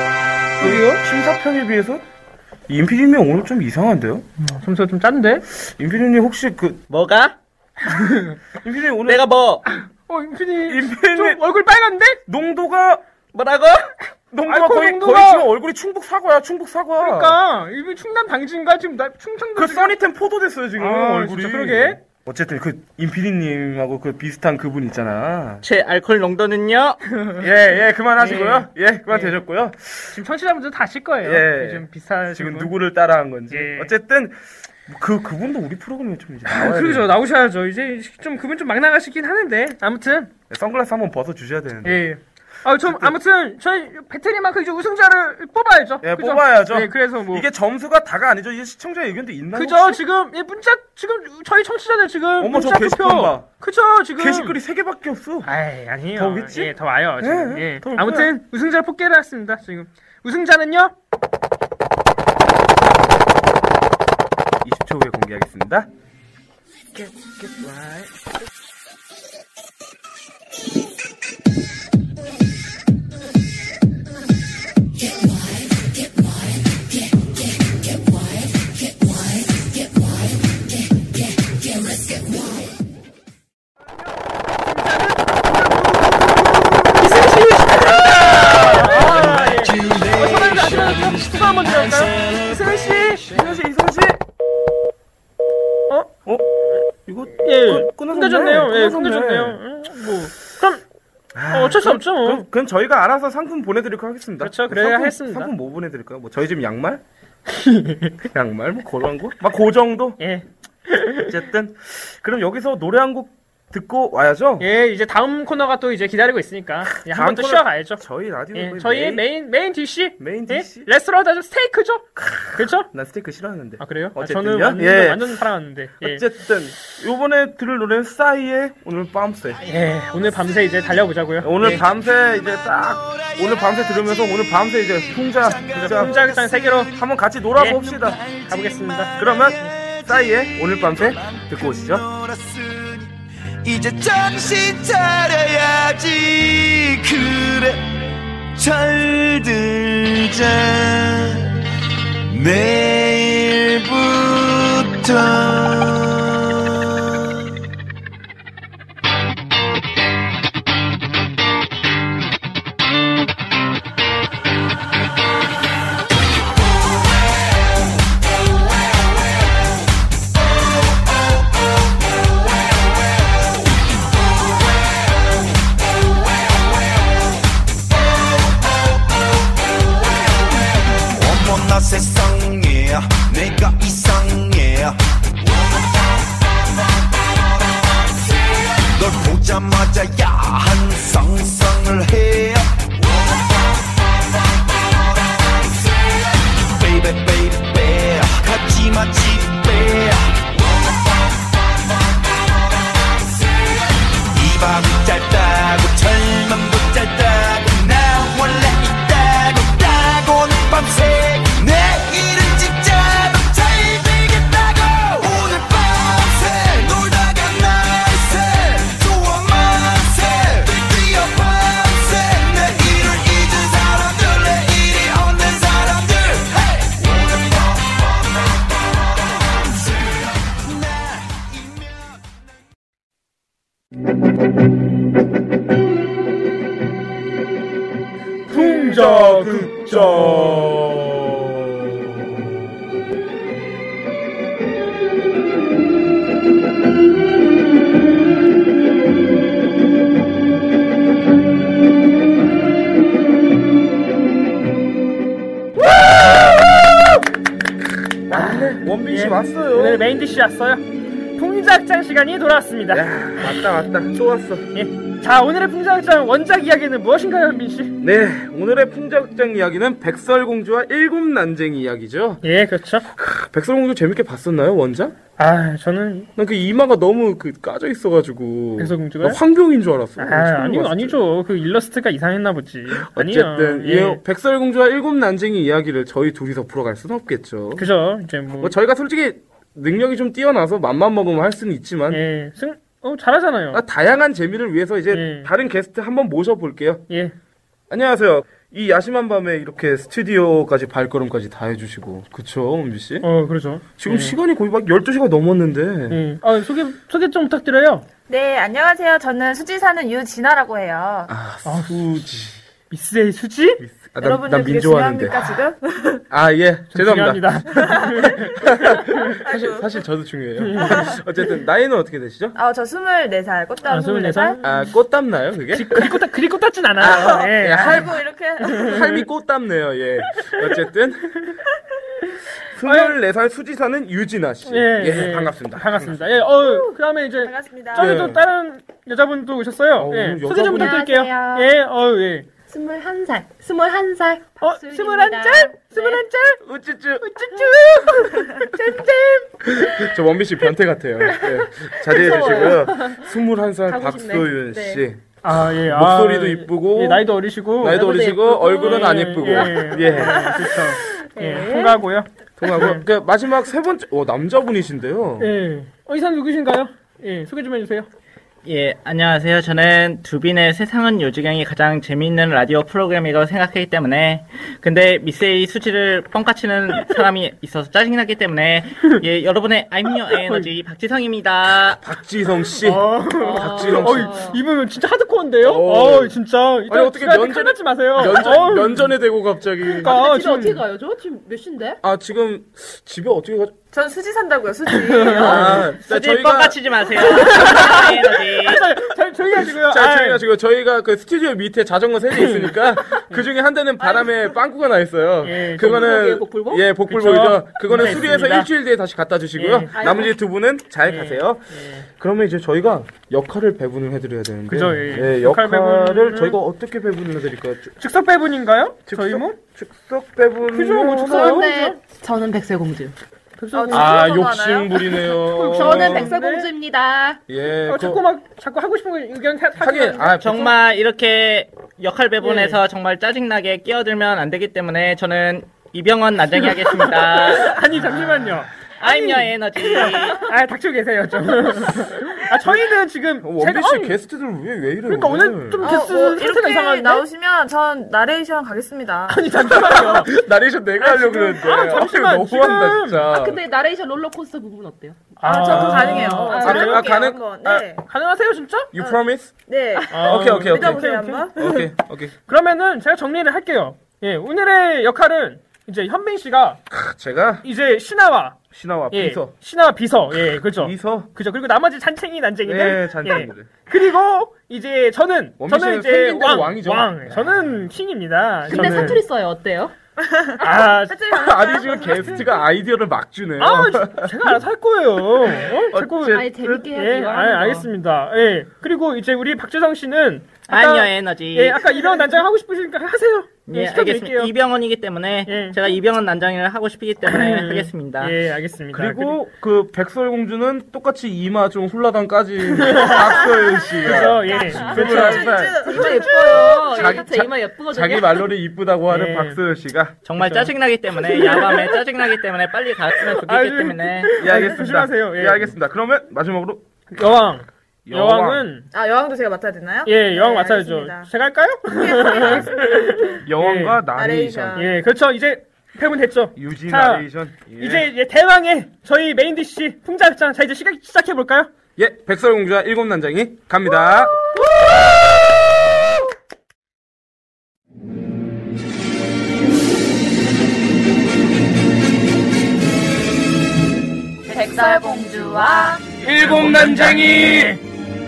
그 심사평에 비해서 임 피디님 오늘 좀 이상한데요? 점수가 좀 짠데? 임 피디님 혹시 그 뭐가? 임 피디님 오늘 내가 뭐 어, 임 피디님 임 피디님 좀 얼굴 빨간데? 농도가 뭐라고? 농도가 알코올 거의 농도가- 거의 지금 얼굴이 충북 사과야, 충북 사과. 그러니까 이게 충남 당진가 지금 나 충청도 그 지금- 써니템 포도 됐어요 지금 아, 얼굴이. 진짜 그러게. 어쨌든 그 임 피디님하고 그 비슷한 그분 있잖아. 제 알코올 농도는요? 예, 예, 그만하시고요. 예, 그만 예. 되셨고요. 지금 청취자분들 다 아실 거예요. 예. 지금 비슷한 지금 분. 누구를 따라한 건지. 예. 어쨌든 그 그분도 우리 프로그램에 좀 이제 아, 나와야 그러죠. 돼요. 나오셔야죠. 이제 좀 그분 좀 막 나가시긴 하는데 아무튼 선글라스 한번 벗어 주셔야 되는데. 예. 아, 좀 아무튼 저희 배터리만큼 이제 우승자를 뽑아야죠. 예, 그죠? 뽑아야죠. 네, 그래서 뭐 이게 점수가 다가 아니죠. 이게 시청자 의견도 있나요? 그죠? 혹시? 지금 예, 문자 지금 저희 청취자들 지금 어머, 문자 저 게시판 투표. 봐. 그죠? 지금 게시글이 세 개밖에 없어. 아이, 아니에요. 더 오겠지? 예, 더 와요. 지금. 예, 예. 더 올 아무튼 우승자를 뽑기를 했습니다. 지금 우승자는요? 이십 초 후에 공개하겠습니다. 수고 한번 들어볼까요? 이승훈 씨, 이승훈 씨, 이승훈 씨. 어? 어? 이거 예, 끊- 끊어졌네. 끊어졌네요. 예, 끊어졌네. 끊어졌네요. 음, 뭐 그럼 아, 어, 어쩔 수 그럼- 없죠. 뭐. 그럼, 그럼 저희가 알아서 상품 보내드리도록 하겠습니다. 그렇죠, 그래야 상품, 했습니다. 상품 뭐 보내드릴까요? 뭐 저희 집 양말? 양말? 뭐 그런 거? 막 그 정도? 예, 어쨌든 그럼 여기서 노래 한 곡 듣고 와야죠. 예, 이제 다음 코너가 또 이제 기다리고 있으니까 예, 다음 한번 또 코너- 쉬어가야죠. 저희 라디오 예, 거의 저희의 메인- 메인 메인 디시, 메인 예? 디시? 레스토랑에다 좀 스테이크죠. 그렇죠? 난 스테이크 싫어하는데. 아 그래요? 아, 어쨌든요. 저는 완전, 예. 완전 사랑하는데. 예. 어쨌든 요번에 들을 노래는 싸이의 오늘 밤새. 예, 오늘 밤새 이제 달려보자고요. 오늘 예. 밤새 이제 딱 오늘 밤새 들으면서 오늘 밤새 이제 풍자 진짜 풍자극장 세계로 한번 같이 놀아봅시다. 가보겠습니다. 그러면 싸이의 오늘 밤새 듣고 오시죠. 이제 정신 차려야지. 그래 철들자 내일부터. 어머나 세상에 내가 이상해. 널 보자마자 야한 상상을 해. Baby baby 가지마 집에. 이 밤이 짧다고 젊음도 짧다고 나 원래 있다고 따고는 밤새 내일은 진짜로 잘 되겠다고. 오늘 밤새 놀다가 날새 좋아 만세 드디어 밤새 내일을 잊은 사람들 내일이 없는 사람들. Hey! 오늘 밤새 풍자극장. 원빈 씨 예. 왔어요. 오늘 메인 디시 왔어요. 풍자극장 시간이 돌아왔습니다. 야, 왔다 왔다. 또 왔어. 예. 자, 오늘의 풍자극장 원작 이야기는 무엇인가요, 현빈 씨? 네, 오늘의 풍자극장 이야기는 백설공주와 일곱 난쟁이 이야기죠. 예, 그렇죠. 크, 백설공주 재밌게 봤었나요, 원작? 아, 저는 난 그 이마가 너무 그 까져 있어가지고. 백설공주가요? 나 황병인 줄 알았어. 아, 처음 아니, 봤을 때. 아니죠. 그 일러스트가 이상했나 보지. 어쨌든 아니요. 예. 이 백설공주와 일곱 난쟁이 이야기를 저희 둘이서 풀어갈 수는 없겠죠. 그죠. 이제 뭐, 뭐 저희가 솔직히 능력이 좀 뛰어나서 맘만 먹으면 할 수는 있지만 예, 승, 어, 잘하잖아요. 아, 다양한 재미를 위해서 이제 예. 다른 게스트 한번 모셔볼게요. 예. 안녕하세요. 이 야심한 밤에 이렇게 스튜디오까지 발걸음까지 다 해주시고 그쵸, 은비 씨? 어, 그렇죠. 지금 예. 시간이 거의 막 열두 시가 넘었는데 예. 아, 소개, 소개 좀 부탁드려요. 네, 안녕하세요. 저는 수지 사는 유진아라고 해요. 아, 수지. 미스의 수지? 아, 난, 여러분들 난 그게 민조하는데. 중요합니까 지금? 아, 예. 죄송합니다. 중요합니다. 사실, 사실 저도 중요해요. 어쨌든, 나이는 어떻게 되시죠? 아, 저 스물네 살, 꽃다운 아, 스물네 살. 아, 꽃땀 나요, 그게? 그리 꽃, 그리 꽃 닿진 않아요. 아, 예. 예, 할- 아이고, 이렇게. 삶이 꽃땀네요, 예. 어쨌든. 스물네 살 수지사는 유진아 씨. 예, 예, 예. 반갑습니다. 반갑습니다. 예, 어, 그 다음에 이제, 반갑습니다. 저기 예. 또 다른 여자분도 오셨어요. 어, 예, 오늘 소개 좀 여자분이- 부탁드릴게요. 안녕하세요. 예, 어, 예. 스물한 살. 스물한 살. 어, 스물한 짤? 스물한 짤? 우쭈쭈. 우쭈쭈. 잼잼. 저 원빈 씨 변태 같아요. 네. 자제해 주시고요. 스물한 살 가고 싶네. 박소윤 네. 씨. 아, 예. 목소리도 아, 이쁘고 예, 나이도 어리시고 나이도 얼굴도 어리시고 예쁘고. 얼굴은 안 예, 예쁘고. 예. 예. 그렇죠. 예, 예. 통과하고요. 통하고 그 마지막 세 번째 어 남자분이신데요. 예. 어, 이 사람 누구신가요? 예, 소개 좀 해주세요. 예, 안녕하세요. 저는 두빈의 세상은 요지경이 가장 재미있는 라디오 프로그램이라고 생각하기 때문에, 근데 미세의 수지를 뻥까치는 사람이 있어서 짜증이 나기 때문에, 예, 여러분의 I'm Your Energy 박지성입니다. 박지성 씨. 어, 박지성 어, 씨. 이분 진짜 하드코어인데요? 어. 어, 진짜. 아니 어떻게 면전에 하지 마세요. 면전 어, 면전에 대고 갑자기. 그러니까 집에 지금 어떻게 가요? 저 지금 몇 시인데? 아 지금 집에 어떻게 가? 전 수지 산다고요, 수지. 아, 자, 수지 뻥까치지 마세요. 에너지. 저, 저희가 지금 자, 아, 저희가 지금 저희가 그 스튜디오 밑에 자전거 세 대 있으니까 그 중에 한 대는 바람에 빵꾸가 나 있어요. 예, 그거는 복불복? 예 복불복이죠. 그쵸. 그거는 네, 수리해서 있습니다. 일주일 뒤에 다시 갖다 주시고요. 예. 나머지 두 분은 잘 예. 가세요. 예. 그러면 이제 저희가 역할을 배분을 해드려야 되는데, 그죠, 예. 역할 역할을 배분을- 저희가 어떻게 배분을 해드릴까요? 주- 즉석 배분인가요? 즉석- 저희 뭐? 즉석 배분. 그죠, 뭐 즉석 하나요? 저는, 저는 백설공주. 백설 아 진짜 욕심 부리네요. 저는 백설공주입니다. 예. 어, 그- 자꾸 막 자꾸 하고 싶은 거 의견 사, 하긴 사주는데? 아 정말 이렇게 역할 배분해서 정말 짜증나게 끼어들면 안 되기 때문에 저는 이병헌 난쟁이 하겠습니다. 아니 잠시만요. I'm Your Energy. 아 닥쳐 계세요 좀. 아 저희는 지금 어, 원빈 씨 어이, 게스트들 왜 왜 이래요? 그러니까 오늘 좀 아, 게스트 어, 상태가 이렇게 이상한데. 나오시면 전 나레이션 가겠습니다. 아니 잠시만요. 나레이션 내가 하려고 그랬는데. 아, 잠시만, 너무한다 지금- 진짜. 아, 근데 나레이션 롤러코스터 부분 어때요? 아, 저 그거 가능해요. 아, 저 그래요? 해볼게요, 아, 가능- 한번. 아, 네. 가능하세요 진짜? You promise? 네. 아, 오케이 오케이 오케이. 믿어보세요, 오케이, 한번. 오케이 오케이. 그러면은 제가 정리를 할게요. 예 오늘의 역할은 이제 현빈 씨가 제가 이제 신하와 신하와 예, 비서. 신하와 비서 예 그죠. 비서. 그죠. 그리고 나머지 잔챙이 난쟁이들. 네, 잔챙이들. 예. 그리고 이제 저는 원빈 저는 씨는 이제 생긴 대로 왕, 왕이죠. 왕. 저는 킹입니다. 근데 저는. 사투리 써요. 어때요? 아, 아니 지금 게스트가 아이디어를 막 주네요. 아, 제가 알아서 할 거예요. 어? 자꾸 어쨌든- 아니, 재밌게 예, 해야지. 아, 알겠습니다. 예. 그리고 이제 우리 박재성 씨는 I'm 아까 Your Energy. 예, 아까 이런 난장 하고 싶으시니까 하세요. 예, 예, 시켜드릴게요. 알겠습니다. 이병헌이기 때문에 예. 제가 이병헌 난장을 하고 싶기 때문에 하겠습니다. 예, 알겠습니다. 그리고 그 백설공주는 똑같이 이마 좀 훌라당 까진 박소연 씨가 그죠, 예. 스물한 살 제 이마 예뻐요. 자기- 자기, 제 이마 예쁘거든요. 자기 말놀이 이쁘다고 하는 예. 박소연 씨가 정말 짜증나기 때문에 야밤에 짜증나기 때문에 빨리 갔으면 좋겠기 아유, 때문에 예 알겠습니다. 조심하세요. 예. 예 알겠습니다. 그러면 마지막으로 여왕. 여왕. 여왕은 아, 여왕도 제가 맡아야 되나요? 예, 여왕 네, 맡아야죠. 알겠습니다. 제가 할까요? 여왕과 예. 나레이션, 예, 그렇죠. 이제 배분 됐죠. 유지 자, 나레이션. 예. 이제 이제 대왕의 저희 메인 디시 풍자장. 자 이제 시작 시작해 볼까요? 예 백설공주와 일곱 난장이 갑니다. 백설공주와 일곱 난장이.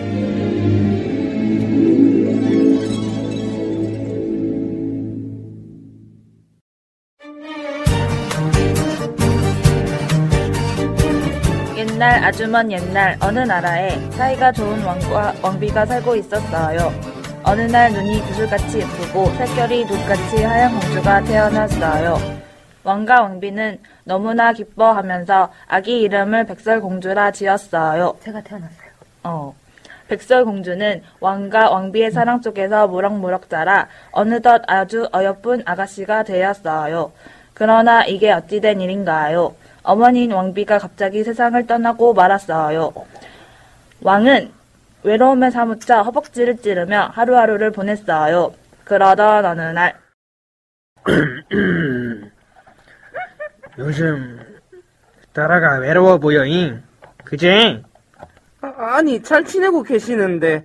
옛날 아주 먼 옛날 어느 나라에 사이가 좋은 왕과 왕비가 살고 있었어요. 어느 날 눈이 구슬같이 예쁘고 색결이 눈같이 하얀 공주가 태어났어요. 왕과 왕비는 너무나 기뻐하면서 아기 이름을 백설공주라 지었어요. 제가 태어났어요. 어. 백설공주는 왕과 왕비의 사랑 속에서 무럭무럭 자라 어느덧 아주 어여쁜 아가씨가 되었어요. 그러나 이게 어찌된 일인가요? 어머니인 왕비가 갑자기 세상을 떠나고 말았어요. 왕은 외로움에 사무쳐 허벅지를 찌르며 하루하루를 보냈어요. 그러던 어느 날 요즘 딸아가 외로워 보여잉. 그제? 아, 아니 잘 지내고 계시는데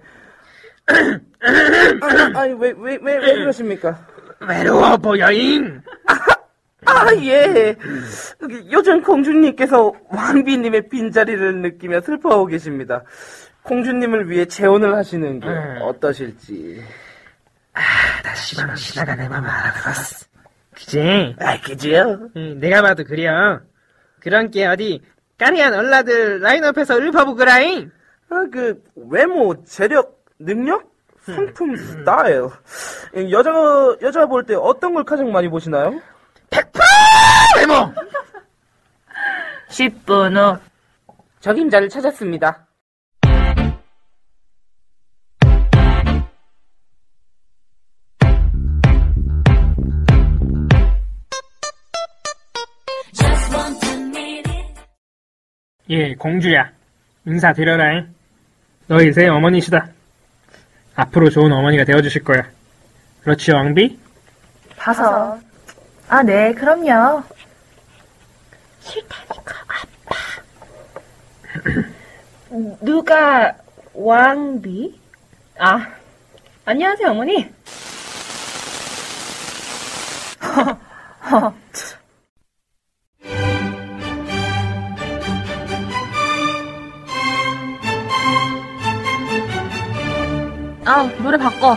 아, 아니 왜 왜 왜 왜 그러십니까? 외로워 보여잉. 아 예. 요즘 공주님께서 왕비님의 빈자리를 느끼며 슬퍼하고 계십니다. 공주님을 위해 재혼을 하시는 게 음. 어떠실지. 다시만 지나가 내 맘을 알아봤어. 그제? 아 그지요? 응, 내가 봐도 그려. 그런 게 어디 까리한 얼라들 라인업에서 읊어보거라잉. 아 그 외모, 재력, 능력, 상품 스타일. 여자 여자 볼 때 어떤 걸 가장 많이 보시나요? 외모! 십 분 후. 적임자를 찾았습니다. 예, 공주야. 인사드려라잉. 너희 새 어머니시다. 앞으로 좋은 어머니가 되어주실 거야. 그렇지, 왕비? 다섯. 아, 네, 그럼요. 싫다니까 아빠. 누가 왕비? 아, 안녕하세요 어머니. 아, 노래 바꿔.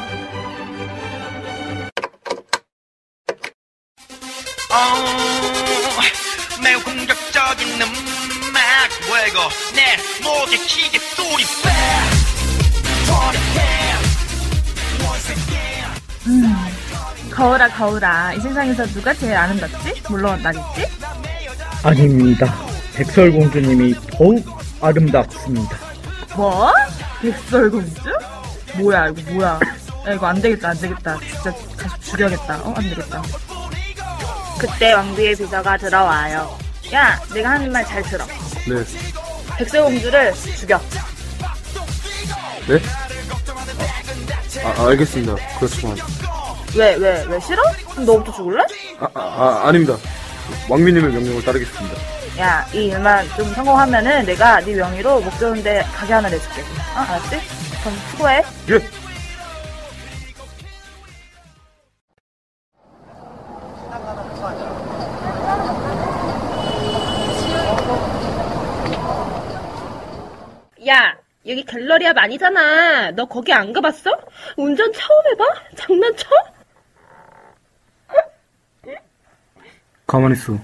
어, 매우 공격적인 음악 뭐야 이거 내 목에 기계 소리 음, 거울아, 거울아. 이 세상에서 누가 제일 아름답지? 물론 나겠지? 아닙니다. 백설공주님이 더욱 아름답습니다. 뭐? 백설공주? 뭐야, 이거 뭐야. 야, 이거 안 되겠다, 안 되겠다. 진짜 가서 죽여야겠다. 어, 안 되겠다. 그때 왕비의 비서가 들어와요. 야, 내가 하는 말 잘 들어. 네. 백설공주를 죽여. 네? 아, 알겠습니다. 그렇지만. 왜, 왜, 왜 싫어? 그럼 너부터 죽을래? 아, 아, 아 아닙니다. 왕비님의 명령을 따르겠습니다. 야, 이 일만 좀 성공하면은 내가 네 명의로 목 좋은데 가게 하나 내줄게. 어, 알았지? 그럼 수고해. 예. 야, 여기 갤러리아 아니잖아. 너 거기 안 가봤어? 운전 처음 해봐? 장난쳐? 가만히 있어.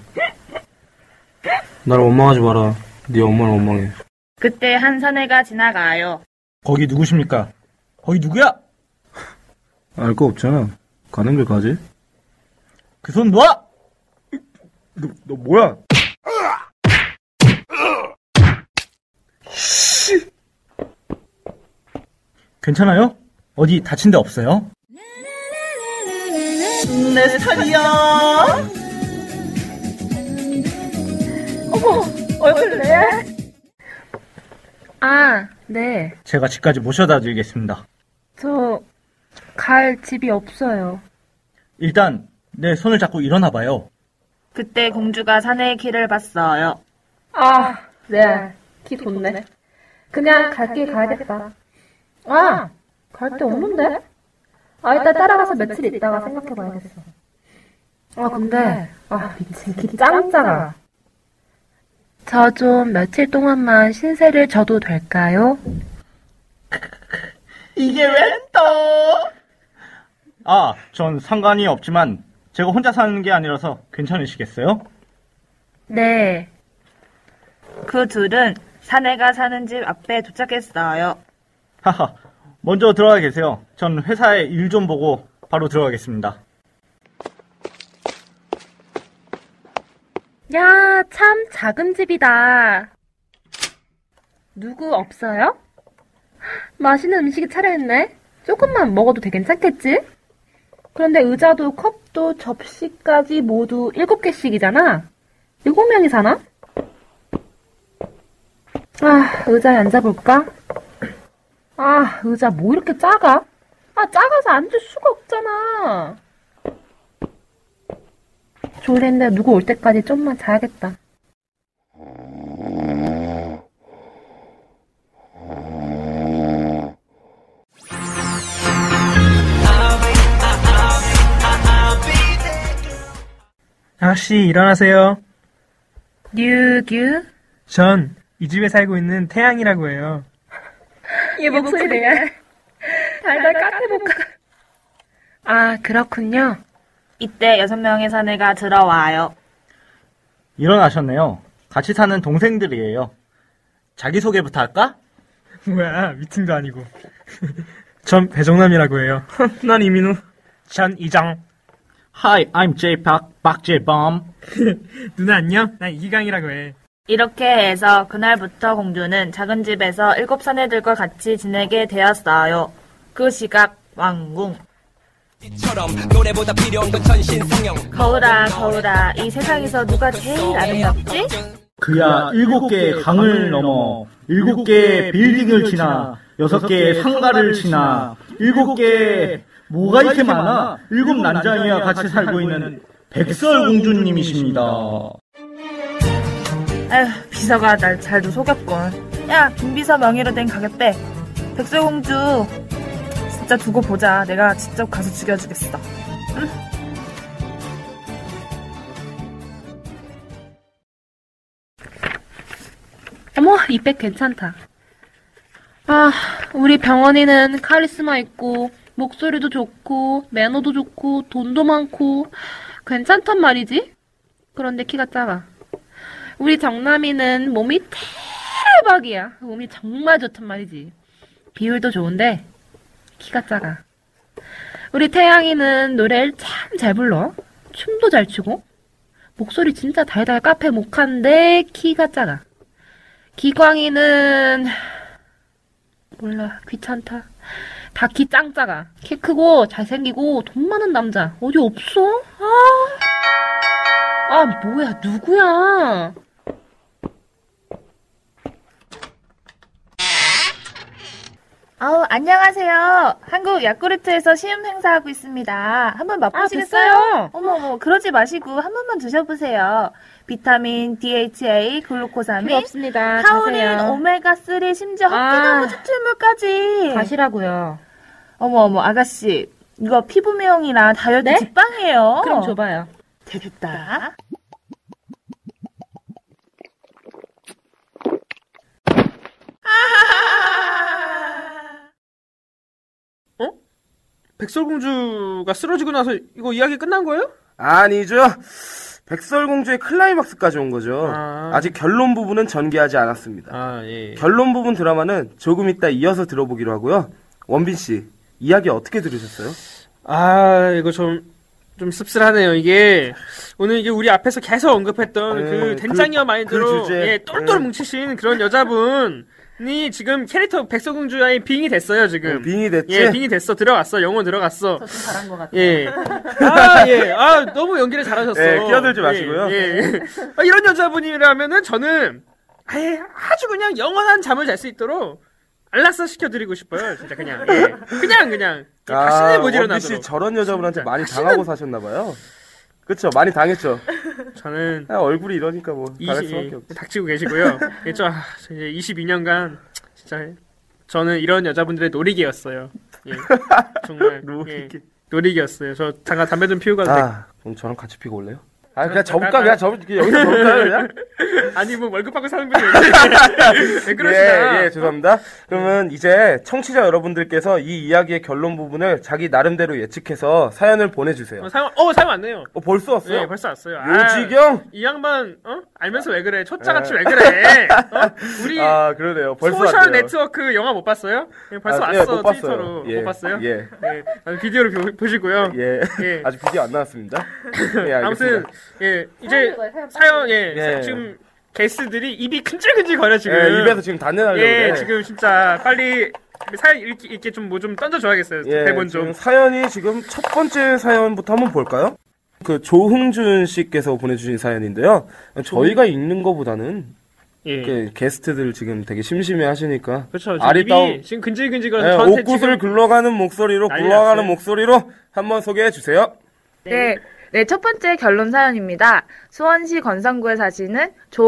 나를 원망하지 마라. 네 엄마를 원망해. 그때 한 사내가 지나가요. 거기 누구십니까? 거기 누구야? 알 거 없잖아. 가는 길 가지. 그 손 놔! 너, 너 뭐야? 괜찮아요? 어디 다친 데 없어요? 내 스타일이야. 어머, 얼굴 내. 아, 네. 제가 집까지 모셔다 드리겠습니다. 저 갈 집이 없어요. 일단 내 손을 잡고 일어나 봐요. 그때 공주가 사내의 키를 봤어요. 아, 네. 키 돋네. 그냥 갈 길 가야겠다. 아, 갈 데 없는데? 아, 일단 따라가서 며칠 있다가 생각해봐야겠어. 아, 근데, 아, 미친, 키 짱 작아. 저 좀 며칠 동안만 신세를 져도 될까요? 이게 웬 또? 아, 전 상관이 없지만 제가 혼자 사는 게 아니라서 괜찮으시겠어요? 네. 그 둘은 사내가 사는 집 앞에 도착했어요. 하하, 먼저 들어가 계세요. 전 회사에 일 좀 보고 바로 들어가겠습니다. 야, 참 작은 집이다. 누구 없어요? 맛있는 음식이 차려있네. 조금만 먹어도 되게 괜찮겠지? 그런데 의자도 컵도 접시까지 모두 일곱 개씩이잖아. 일곱 명이 사나? 아, 의자에 앉아볼까? 아, 의자 뭐 이렇게 작아? 아, 작아서 앉을 수가 없잖아. 졸린데 누구 올 때까지 좀만 자야겠다. 아가씨, 일어나세요. 뉴규? 전 이 집에 살고 있는 태양이라고 해요. 얘 목소리 내야. 달달 까트볼까? 아, 그렇군요. 이때 여섯 명의 사내가 들어와요. 일어나셨네요. 같이 사는 동생들이에요. 자기소개부터 할까? 뭐야, 미팅도 아니고. 전 배정남이라고 해요. 난 이민우. 전 이정. Hi, I'm J Park, 박재범. 누나 안녕? 난 이기강이라고 해. 이렇게 해서 그날부터 공주는 작은 집에서 일곱 사내들과 같이 지내게 되었어요. 그 시각 왕궁. 거울아 거울아 이 세상에서 누가 제일 아름답지? 그야 일곱 개의 강을 넘어, 일곱 개의 빌딩을 지나, 여섯 개의 상가를 지나, 일곱 개의 뭐가 이렇게 많아? 일곱 난장이와 같이 살고 있는 백설공주님이십니다. 아휴, 비서가 날 잘도 속였군. 야, 김비서 명의로 된 가격대. 백설공주 진짜 두고 보자. 내가 직접 가서 죽여주겠어. 응? 어머, 이 백 괜찮다. 아, 우리 병원이는 카리스마 있고 목소리도 좋고 매너도 좋고 돈도 많고 괜찮단 말이지? 그런데 키가 작아. 우리 정남이는 몸이 대박이야. 몸이 정말 좋단 말이지. 비율도 좋은데 키가 작아. 우리 태양이는 노래를 참 잘 불러. 춤도 잘 추고 목소리 진짜 달달 카페 목한데 키가 작아. 기광이는 몰라, 귀찮다. 다 키 짱 작아. 키 크고 잘생기고 돈 많은 남자 어디 없어? 아, 아 뭐야, 누구야? 아우, 안녕하세요. 한국 야쿠르트에서 시음 행사하고 있습니다. 한번 맛보시겠어요? 아, 어머, 어머, 그러지 마시고 한 번만 드셔보세요. 비타민, 디에이치에이, 글루코사민, 필요 없습니다. 타우린, 가세요. 오메가삼, 심지어 아. 헛개나무 추출물까지. 가시라고요. 어머, 어머, 아가씨. 이거 피부 미용이랑 다이어트 네? 직방이에요. 그럼 줘봐요. 되겠다. 어? 백설공주가 쓰러지고 나서 이거 이야기 끝난 거예요? 아니죠. 백설공주의 클라이막스까지 온 거죠. 아. 아직 결론 부분은 전개하지 않았습니다. 아, 예. 결론 부분 드라마는 조금 이따 이어서 들어보기로 하고요. 원빈 씨, 이야기 어떻게 들으셨어요? 아, 이거 좀, 좀 씁쓸하네요. 이게, 오늘 이게 우리 앞에서 계속 언급했던 네, 그 된장녀 그- 마인드로, 그 주제. 예, 똘똘 네. 뭉치신 그런 여자분이 지금 캐릭터 백설공주와의 빙이 됐어요, 지금. 어, 빙이 됐지? 예, 빙이 됐어. 들어갔어. 영어 들어갔어. 저 좀 잘한 것 같아요. 예. 아, 예. 아, 너무 연기를 잘하셨어. 예, 끼어들지 마시고요. 예, 예. 아, 이런 여자분이라면은 저는, 아예 아주 그냥 영원한 잠을 잘 수 있도록, 안락사 시켜드리고 싶어요. 진짜 그냥. 예. 그냥, 그냥. 아, 다시는 못 원빈 일어나도록. 씨 저런 여자분한테 진짜. 많이 다시는- 당하고 사셨나봐요. 그쵸? 많이 당했죠. 저는 아, 얼굴이 이러니까 뭐 당할 수밖에 이십, 없죠. 닥치고 계시고요. 예, 저, 아, 저 이제 이십이 년간 진짜 저는 이런 여자분들의 놀이개였어요. 예, 정말 놀이개. 예, 놀이개였어요. 저 잠깐 담배 좀 피우고 가도 아, 그럼 저랑 같이 피고 올래요? 아, 그냥 접을까? 그냥 접, 여기서 접을까요, 그냥? 돼? 아니 뭐 월급 받고 사는 분이 왜 그러시나? 왜 그러시나? 예, 예, 죄송합니다. 그러면 이제 청취자 여러분들께서 이 이야기의 결론 부분을 자기 나름대로 예측해서 사연을 보내주세요. 어, 사연, 어, 사연 왔네요. 어, 벌써 왔어요? 예, 벌써 왔어요. 요지경? 아, 이 양반, 어? 알면서 왜 그래? 초짜같이 왜 그래? 어? 우리 아, 그러네요. 벌써 소셜 왔네요. 네트워크 영화 못 봤어요? 예, 벌써 아, 예, 왔어, 못 봤어요. 트위터로. 예, 못 봤어요? 예. 예. 아, 비디오를 보, 보시고요. 예. 예. 아직 비디오 안 나왔습니다. 예, 알겠습니다. 아무튼, 예, 이제 사연, 예, 예. 지금 게스트들이 입이 큰질큰질 거려, 지금. 예, 입에서 지금 단내나려고 예, 그래. 지금 진짜 빨리 사연 읽기, 읽기 좀 뭐 좀 던져줘야겠어요. 예, 대본 지금 좀. 사연이 지금 첫 번째 사연부터 한번 볼까요? 그 조흥준 씨께서 보내주신 사연인데요. 저희가 읽는 것보다는 예. 그 게스트들 지금 되게 심심해 하시니까 그렇죠. 아리따운 입이 지금 근질근질거려서 예, 저한테 옥구슬 지금 굴러가는 목소리로 난리 굴러가는 났어요. 목소리로 한번 소개해 주세요. 네. 네, 첫 번째 결론 사연입니다. 수원시 건성구에 사시는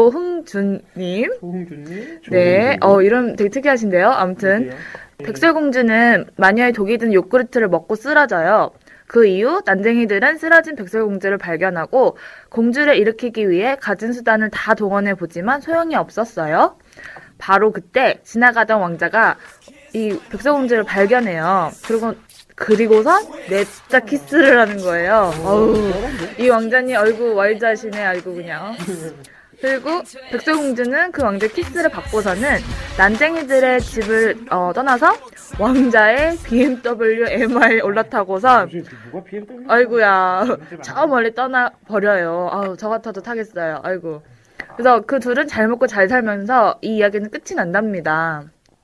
조흥준님. 조흥준님. 네, 어, 이름 되게 특이하신데요. 아무튼, 백설공주는 마녀의 독이 든 요구르트를 먹고 쓰러져요. 그 이후 난쟁이들은 쓰러진 백설공주를 발견하고 공주를 일으키기 위해 가진 수단을 다 동원해 보지만 소용이 없었어요. 바로 그때 지나가던 왕자가 이 백설공주를 발견해요. 그리고 그리고선 냅다 키스를 하는 거예요. 어우, 이 왕자님 얼굴 와일드하시네, 알고 그냥. 그리고 백설공주는 그 왕자의 키스를 받고서는 난쟁이들의 집을 어, 떠나서 왕자의 비엠더블유 엠아이에 올라타고서 누가 비엠더블유? 아이고야 저 멀리 떠나버려요. 아우 저 같아도 타겠어요. 아이고. 그래서 그 둘은 잘 먹고 잘 살면서 이 이야기는 끝이 난답니다.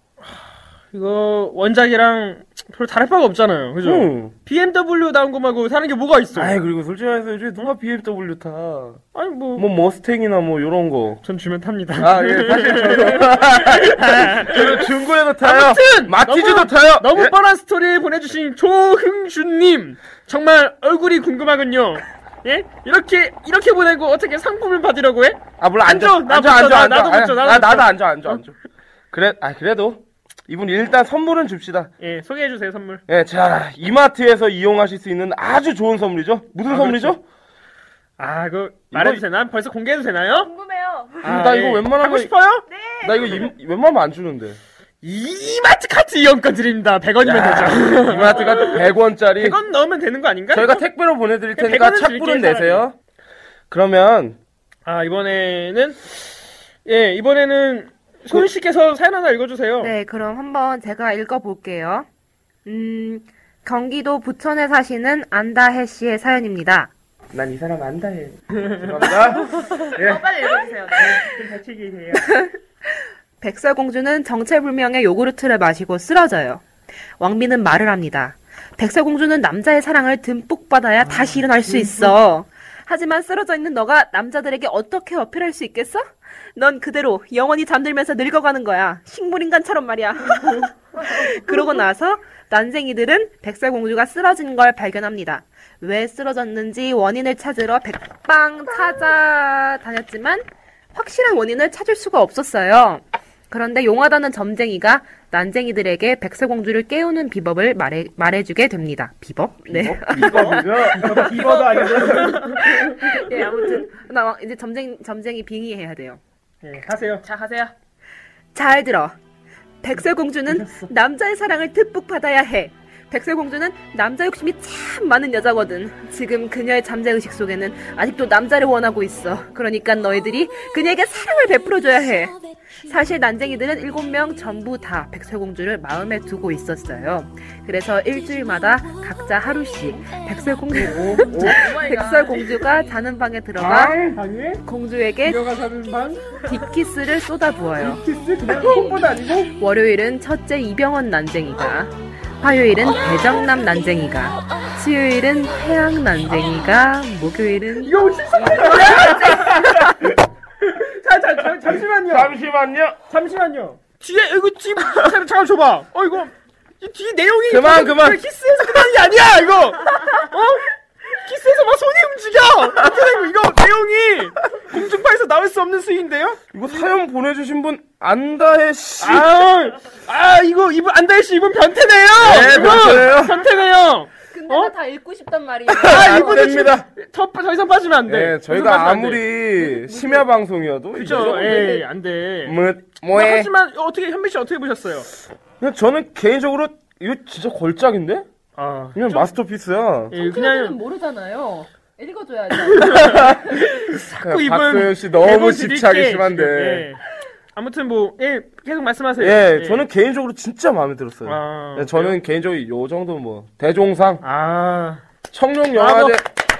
이거 원작이랑 별로 다를 바가 없잖아요. 그죠? 응. 비엠더블유 나온 거 말고 사는 게 뭐가 있어? 아이, 그리고 솔직히 말해서 요즘 누가 비엠더블유 타? 아니 뭐. 뭐 머스탱이나 뭐 요런 거. 전 주면 탑니다. 아, 예, 사실 저도. 저도 중고에도 타요. 아무튼 마티즈도 너무, 타요. 너무 예? 뻔한 스토리 보내주신 조흥준님 정말 얼굴이 궁금하군요. 예? 이렇게 이렇게 보내고 어떻게 상품을 받으려고 해? 아, 물론 앉아, 앉아. 나 앉아, 붙여, 앉아, 나- 나도 앉아. 붙여, 아, 나도 나도 붙여. 앉아, 앉아, 앉아. 그래, 아, 그래도. 이분 일단 선물은 줍시다. 예, 소개해 주세요 선물. 예, 자, 이마트에서 이용하실 수 있는 아주 좋은 선물이죠. 무슨 아, 선물이죠? 그렇죠. 아, 그거 말해도 되나? 벌써 공개해도 되나요? 궁금해요. 아, 나 이거 예. 웬만하면 하고 싶어요? 네. 나 이거 이, 웬만하면 안 주는데. 이마트 카트 이용권 드립니다. 백 원이면 되죠. 이마트가 백 원짜리. 백 원 넣으면 되는 거 아닌가? 저희가 택배로 보내드릴 그냥 테니까 백 원은 착불은 줄게요, 내세요. 그러면 아, 이번에는 예, 이번에는 소윤 씨께서 사연 하나 읽어주세요. 네, 그럼 한번 제가 읽어볼게요. 음, 경기도 부천에 사시는 안다혜 씨의 사연입니다. 난 이 사람 안다 해. 죄송합니다. 예. 어, 빨리 읽어주세요. 좀 배치기 해요. 백설공주는 정체불명의 요구르트를 마시고 쓰러져요. 왕비는 말을 합니다. 백설공주는 남자의 사랑을 듬뿍 받아야 다시 일어날 수 있어. 하지만 쓰러져 있는 너가 남자들에게 어떻게 어필할 수 있겠어? 넌 그대로 영원히 잠들면서 늙어가는 거야. 식물인간처럼 말이야. 그러고 나서 난쟁이들은 백설공주가 쓰러진 걸 발견합니다. 왜 쓰러졌는지 원인을 찾으러 백방 찾아다녔지만 확실한 원인을 찾을 수가 없었어요. 그런데 용하다는 점쟁이가 난쟁이들에게 백설공주를 깨우는 비법을 말해, 말해주게 됩니다. 비법? 네. 비법이죠? 비버도 아니고. 예, 아무튼. 나 이제 점쟁이, 점쟁이 빙의해야 돼요. 예, 하세요. 자, 가세요. 잘 들어. 백설공주는 남자의 사랑을 듬뿍 받아야 해. 백설공주는 남자 욕심이 참 많은 여자거든. 지금 그녀의 잠재의식 속에는 아직도 남자를 원하고 있어. 그러니까 너희들이 그녀에게 사랑을 베풀어줘야 해. 사실 난쟁이들은 일곱 명 전부 다 백설공주를 마음에 두고 있었어요. 그래서 일주일마다 각자 하루씩 백설공주, 백설공주가 자는 방에 들어가 방에? 공주에게 들어가 사는 방? 딥키스를 쏟아부어요. 키스? 그냥 홈보다 아니고? 월요일은 첫째 이병헌 난쟁이가, 화요일은 대정남 난쟁이가, 수요일은 태양 난쟁이가, 목요일은 이거 실수입니다. 자, 자, 자, 잠시만요. 잠시만요. 잠시만요. 뒤에 이거 뒤 잠깐 잠깐 줘봐. 어 이거 이 뒤 내용이 그만, 계속 그만. 키스해서 끝나는 게 아니야 이거. 어? 키스해서 막 손이 움직여. 이렇게 되고 이거 내용이 공중파에서 나올 수 없는 수위인데요? 이거 사연 보내주신 분 안다혜 씨. 아, 아 이거 이분 안다혜 씨 이분 변태네요. 네, 이분 변태예요. 변태네요. 근데 어? 나 다 읽고 싶단 말이에요. 아 안 이분은 됩니다. 더, 더 이상 빠지면 안 돼. 네, 더 이상 저희가 빠지면 안 돼. 아무리 심야 방송이어도 그죠? 에이 안 돼. 뭐 뭐해? 하지만 어떻게 현미 씨 어떻게 보셨어요? 그냥 저는 개인적으로 이거 진짜 걸작인데? 아 그냥 마스터피스야. 예, 그냥 그냥 모르잖아요. 읽어줘야죠. 자꾸 이분 박소연 씨 너무 대본 집착이 드릴게, 심한데. 지금, 예. 아무튼 뭐 예, 계속 말씀하세요. 예, 저는 개인적으로 진짜 마음에 들었어요. 아, 예, 저는 개인적으로 요 정도 뭐 대종상, 아 청룡 영화제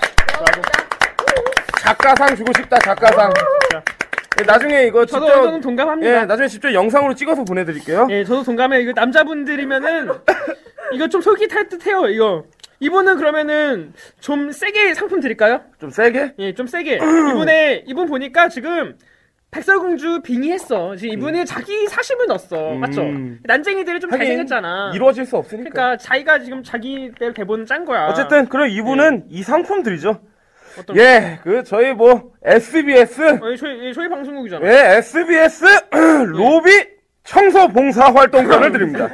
작가상 주고 싶다 작가상. 예, 나중에 이거 저도 직접 저는 동감합니다. 예, 나중에 직접 영상으로 찍어서 보내드릴게요. 예, 저도 동감해요. 이거 남자분들이면은 이거 좀 솔깃할 듯해요. 이거 이분은 그러면은 좀 세게 상품 드릴까요? 좀 세게? 예, 좀 세게. 이분의 이분 보니까 지금 백설공주 빙의했어. 지금 이분이 자기 사심을 넣었어. 음. 맞죠? 난쟁이들이 좀 하긴 잘생겼잖아. 이루어질 수 없으니까. 그러니까 자기가 지금 자기대로 대본을 짠 거야. 어쨌든 그럼 이분은 이 상품 드리죠. 어떤 예, 그 저희 뭐 에스비에스 어, 저희 예, 저희 방송국이잖아. 예, 에스비에스 로비 청소 봉사 활동권을 드립니다.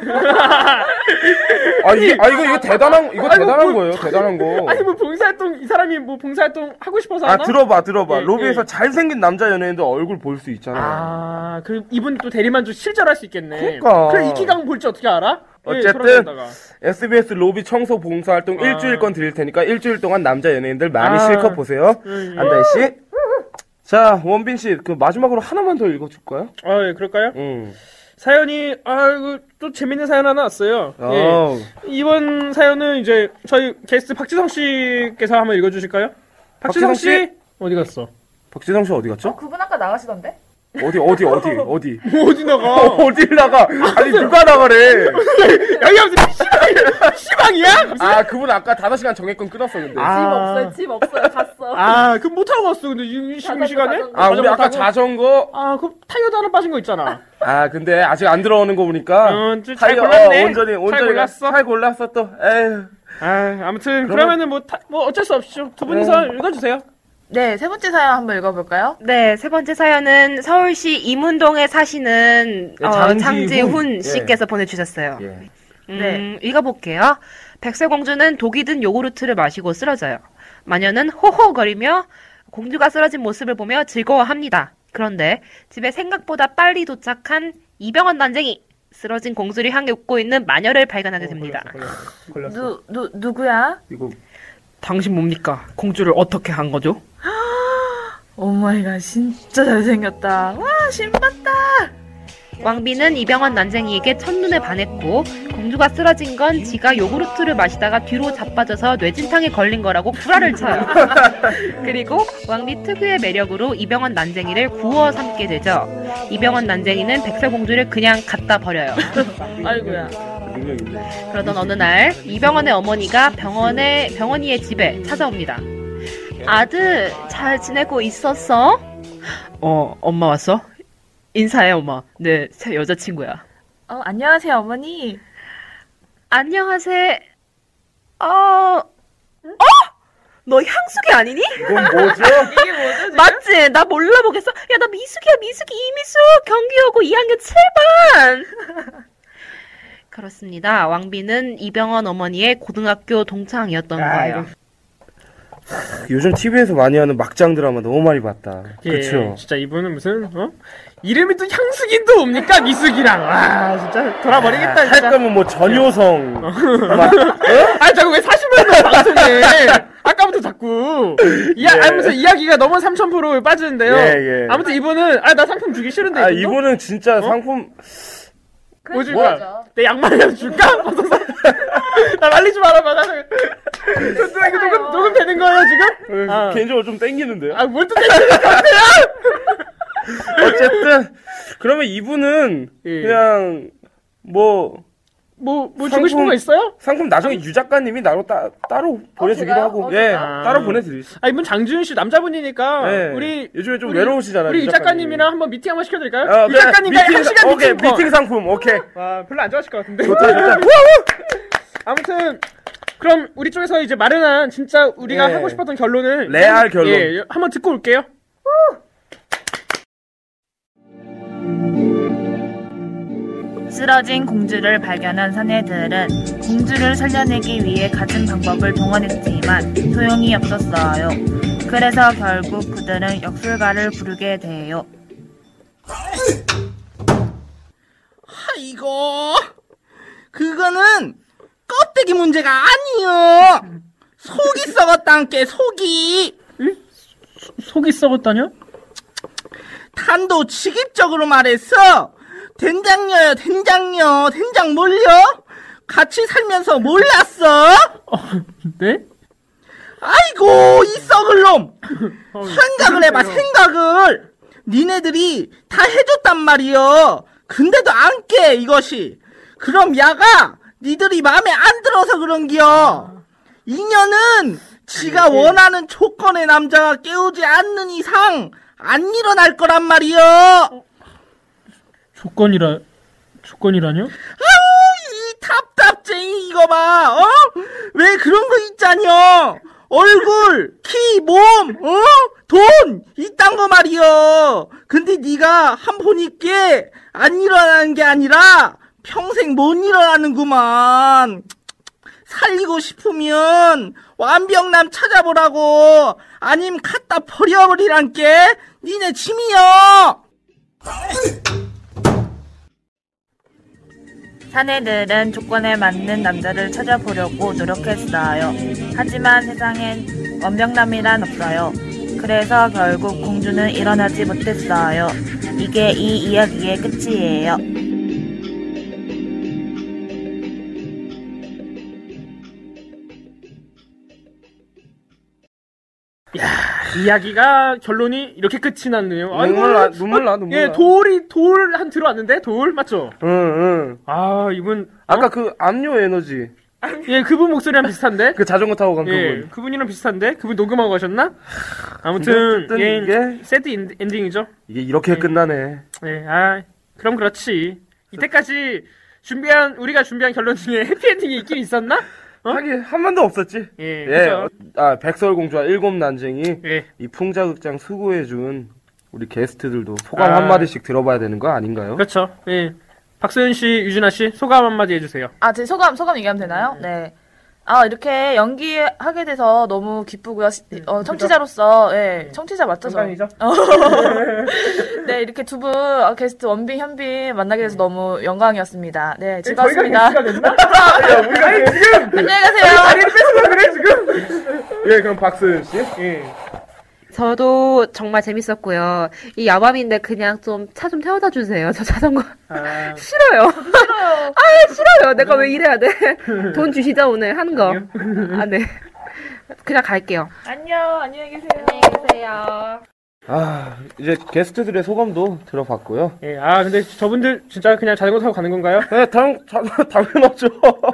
아, 이, 아 이거 이거 대단한 이거 아니, 대단한 뭐, 거예요. 대단한 거. 아니 뭐 봉사활동 이 사람이 뭐 봉사활동 하고 싶어서 아 하나? 들어봐 들어봐. 예, 로비에서 예. 잘생긴 남자 연예인들 얼굴 볼 수 있잖아. 아, 그 이분 또 대리만족 실절할 수 있겠네. 그러니까. 그럼 이기강 볼지 어떻게 알아? 예, 어쨌든 돌아다니다가. 에스비에스 로비 청소 봉사 활동 아. 일주일권 드릴 테니까 일주일 동안 남자 연예인들 많이 아. 실컷 보세요. 음, 예. 안다혜 씨. 자, 원빈 씨, 그 마지막으로 하나만 더 읽어줄까요? 아, 예, 그럴까요? 음. 사연이 아이고 또 재밌는 사연 하나 왔어요. 아우. 예. 이번 사연은 이제 저희 게스트 박지성 씨께서 한번 읽어주실까요? 박지성, 박지성 씨? 씨? 어디 갔어? 박지성 씨 어디 갔죠? 그분 아까 나가시던데? 어디 어디 어디 어디 어디 나가? 어딜 나가? 아니 누가 나가래? 여기 무슨 시방 시방이야? 무슨? 아 그분 아까 다섯 시간 정액권 끊었어 근데. 집 없어요, 집 없어요. 갔어. 아 그럼 못 타고 갔어. 근데 이, 이 시간 시간에? 아 우리 아까 자전거. 아 그 타이어도 하나 빠진 거 있잖아. 아 근데 아직 안 들어오는 거 보니까. 어, 잘 골랐네. 어, 온전히 온전히 잘 골랐어. 잘 골랐어 또. 에휴. 아 아무튼 그러면- 그러면은 뭐, 타, 뭐 어쩔 수 없죠. 두 분이서 읽어주세요. 네, 세 번째 사연 한번 읽어볼까요? 네, 세 번째 사연은 서울시 이문동에 사시는 예, 어, 장지훈. 장지훈 예. 씨께서 보내주셨어요. 예. 음, 네. 읽어볼게요. 백설공주는 독이 든 요구르트를 마시고 쓰러져요. 마녀는 호호거리며 공주가 쓰러진 모습을 보며 즐거워합니다. 그런데 집에 생각보다 빨리 도착한 이병헌 난쟁이, 쓰러진 공주를 향해 웃고 있는 마녀를 발견하게 됩니다. 걸렸어. 누, 누, 누구야? 이거 당신 뭡니까? 공주를 어떻게 한 거죠? 오마이갓, 진짜 잘생겼다. 와, 신봤다. 왕비는 이병헌 난쟁이에게 첫눈에 반했고 공주가 쓰러진 건 지가 요구르트를 마시다가 뒤로 자빠져서 뇌진탕에 걸린 거라고 구라를 쳐요. 그리고 왕비 특유의 매력으로 이병헌 난쟁이를 구워 삼게 되죠. 이병헌 난쟁이는 백설공주를 그냥 갖다 버려요. 아이고야. 능력인데. 그러던 어느 날 이병헌의 어머니가 병원에 병원이의 집에 찾아옵니다. 아들 잘 지내고 있었어? 어 엄마 왔어? 인사해 엄마. 내 새 여자친구야. 어, 안녕하세요, 어머니. 안녕하세요. 어... 어? 너 향수기 아니니? 이건 뭐죠? 이게 뭐죠, 지금? 맞지? 나 몰라보겠어? 야, 나 미숙이야, 미숙이, 이미숙. 경기여고 이 학년 칠 반. 그렇습니다. 왕비는 이병헌 어머니의 고등학교 동창이었던 아, 거예요. 요즘 티비에서 많이 하는 막장 드라마 너무 많이 봤다. 예, 그쵸? 진짜 이분은 무슨 어? 이름이 또 향수긴 또 뭡니까? 미숙이랑. 와 진짜 돌아버리겠다 할 진짜. 거면 뭐 전효성. 막, 아 자꾸 왜 사십 분 방송에 아까부터 자꾸 이야 예. 아니 무슨 이야기가 넘어 삼천 프로 빠지는데요. 예, 예. 아무튼 이분은 아 나 상품 주기 싫은데 아 이분도? 이분은 진짜 상품 뭐 줄까? 내 양말이라도 줄까? 벗어서 나 말리지 말아봐. 나 이거 이거 녹음 녹음 되는 거예요 지금? 아. 개인적으로 좀 땡기는데요. 아 뭘 또 땡기는 것 같아요? 어쨌든 그러면 이분은 예. 그냥 뭐 뭐 뭐 주고 싶은 거 있어요? 상품 나중에 유 작가님이 나로 따, 따로 보내주기로 제가요? 하고 어, 예 진짜요? 따로 보내드리겠습니다. 아 이분 장지훈 씨 남자분이니까 예. 우리 요즘에 좀 우리- 외로우시잖아요. 우리 유 유 작가님이랑 한번 미팅 한번 시켜드릴까요? 어, 유 그래, 작가님과 한 시간 오케이 미팅. 미팅 상품 오케이. 와 별로 안 좋아하실 것 같은데. 좋다 좋다. 아무튼 그럼 우리 쪽에서 이제 마련한 진짜 우리가 예. 하고 싶었던 결론을 레알 결론. 예, 한번 듣고 올게요. 쓰러진 공주를 발견한 사내들은 공주를 살려내기 위해 갖은 방법을 동원했지만 소용이 없었어요. 그래서 결국 그들은 역술가를 부르게 돼요. 아이고, 그거는 껍데기 문제가 아니요. 속이 썩었단께, 속이. 속이 썩었다뇨? 단도직입적으로 말해서 된장녀요, 된장녀, 된장 몰려? 같이 살면서 몰랐어? 네? 아이고, 이 썩을 놈. 생각을 해봐, 생각을. 니네들이 다 해줬단 말이여. 근데도 안 깨, 이것이. 그럼 야가 니들이 마음에 안 들어서 그런겨. 이년은 지가 원하는 조건의 남자가 깨우지 않는 이상 안 일어날 거란 말이여. 조건이라 조건이라뇨? 아우, 이 답답쟁이 이거 봐. 어? 왜 그런 거 있잖여. 얼굴, 키, 몸, 어? 돈 이딴 거 말이여. 근데 네가 한 번 있게 안 일어나는 게 아니라 평생 못 일어나는구만. 살리고 싶으면 완벽남 찾아보라고. 아님 갖다 버려버리란께. 니네 짐이여. 사내들은 조건에 맞는 남자를 찾아보려고 노력했어요. 하지만 세상엔 완벽남이란 없어요. 그래서 결국 공주는 일어나지 못했어요. 이게 이 이야기의 끝이에요. 야, 이야기가 결론이 이렇게 끝이 났네요. 눈물 나, 눈물 나, 눈물 예, 나. 돌이 돌 한 들어왔는데 돌 맞죠? 응, 응. 아, 이분 아까 그 압류 에너지. 예, 그분 목소리랑 비슷한데? 그 자전거 타고 간 예, 그분. 그분이랑 비슷한데? 그분 녹음하고 가셨나? 아무튼 근데 예, 이게 새드 인- 엔딩이죠. 이게 이렇게 예. 끝나네. 예, 아, 그럼 그렇지. 이때까지 준비한 우리가 준비한 결론 중에 해피엔딩이 있긴 있었나? 어? 하긴 한 번도 없었지. 예, 예. 그죠. 아, 백설공주와 일곱 난쟁이 예. 이 풍자극장 수고해준 우리 게스트들도 소감 아. 한마디씩 들어봐야 되는 거 아닌가요? 그렇죠. 예. 박소연 씨, 유진아 씨, 소감 한마디 해주세요. 아, 제 소감, 소감 얘기하면 되나요? 네. 아, 이렇게 연기하게 돼서 너무 기쁘고요. 시- 어, 청취자로서, 예, 청취자 맞죠? 저? 영광이죠. 어. 네, 이렇게 두 분, 어, 게스트 원빈, 현빈 만나게 돼서 너무 영광이었습니다. 네, 즐거웠습니다. 저희가 게스트가 됐나? 야, 우리가 지금 안녕히 가세요. 아니, 뺏어서 그래, 지금? 예, 그럼 박소연 씨. 예. 저도 정말 재밌었고요. 이 야밤인데 그냥 좀 차 좀 태워다 주세요. 저 자전거 아, 싫어요. 싫어요. 아 싫어요. 내가 왜 이래야 돼? 돈 주시죠 오늘 하는 거. 아 네. 그냥 갈게요. 안녕, 안녕히 계세요. 안녕히 계세요. 아, 이제 게스트들의 소감도 들어봤고요. 예, 아, 근데 저분들 진짜 그냥 자전거 타고 가는 건가요? 네, 당, 자, 당연하죠.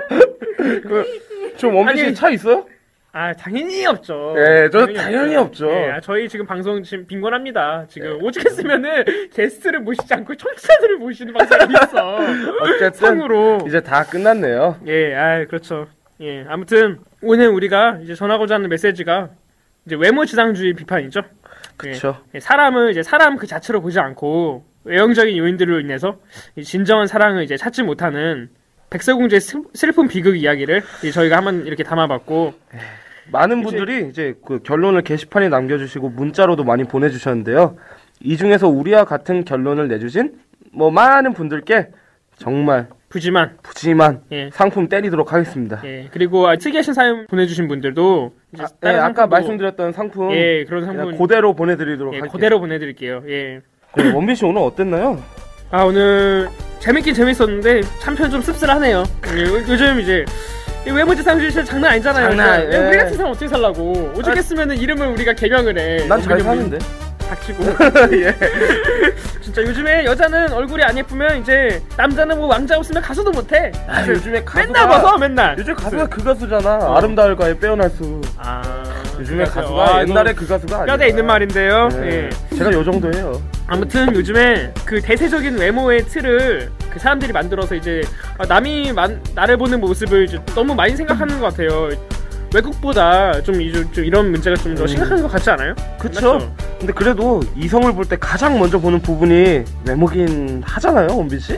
그, 좀 원빈 아니, 씨차 있어요? 아, 당연히 없죠. 예, 저 당연히 없죠. 예, 아, 저희 지금 방송 지금 빈곤합니다. 지금 오죽했으면은 게스트를 모시지 않고 청취자들을 모시는 방송이 있어. 어쨌든 성으로. 이제 다 끝났네요. 예, 아, 그렇죠. 예, 아무튼 오늘 우리가 이제 전하고자 하는 메시지가 이제 외모 지상주의 비판이죠. 그쵸. 예, 사람을 이제 사람 그 자체로 보지 않고 외형적인 요인들로 인해서 이 진정한 사랑을 이제 찾지 못하는 백설공주의 슬- 슬픈 비극 이야기를 이제 저희가 한번 이렇게 담아봤고. 많은 분들이 이제 그 결론을 게시판에 남겨주시고 문자로도 많이 보내주셨는데요. 이 중에서 우리와 같은 결론을 내주신 뭐 많은 분들께 정말 푸짐한 푸짐한 예. 상품 때리도록 하겠습니다. 예, 그리고 아, 특이하신 사연 보내주신 분들도 이제 아, 다른 예, 아까 상품도- 말씀드렸던 상품 예, 그런 그냥 상품 그대로 보내드리도록 예, 할게요. 그대로 보내드릴게요. 예. 네, 원빈 씨 오늘 어땠나요? 아, 오늘 재밌긴 재밌었는데 한편 좀 씁쓸하네요. 예, 요- 요즘 이제 이 외모 지상주의 진짜 장난 아니잖아요. 장난, 진짜. 예. 우리 같은 사람 어떻게 살라고? 오죽했으면은 이름을 우리가 개명을 해. 난 잘 원빈이 사는데. 닥치고. 예. 진짜 요즘에 여자는 얼굴이 안 예쁘면 이제 남자는 뭐 왕자 없으면 가수도 못해. 아, 요즘에 가수가 맨날 벗어 맨날. 요즘 가수가 그 가수잖아. 어. 아름다울까의 빼어날 수. 아, 요즘에 그 가수가 아, 옛날에 이거 그 가수가 아니야. 뼈대 있는 말인데요. 네. 예. 제가 요 정도예요. 아무튼 요즘에 그 대세적인 외모의 틀을 그 사람들이 만들어서 이제 아, 남이 만, 나를 보는 모습을 이제 너무 많이 생각하는 것 같아요. 외국보다 좀, 이, 좀 이런 문제가 좀 더 심각한 것 같지 않아요? 그쵸? 맞죠? 근데 그래도 이성을 볼 때 가장 먼저 보는 부분이 외모긴 하잖아요, 원빈 씨?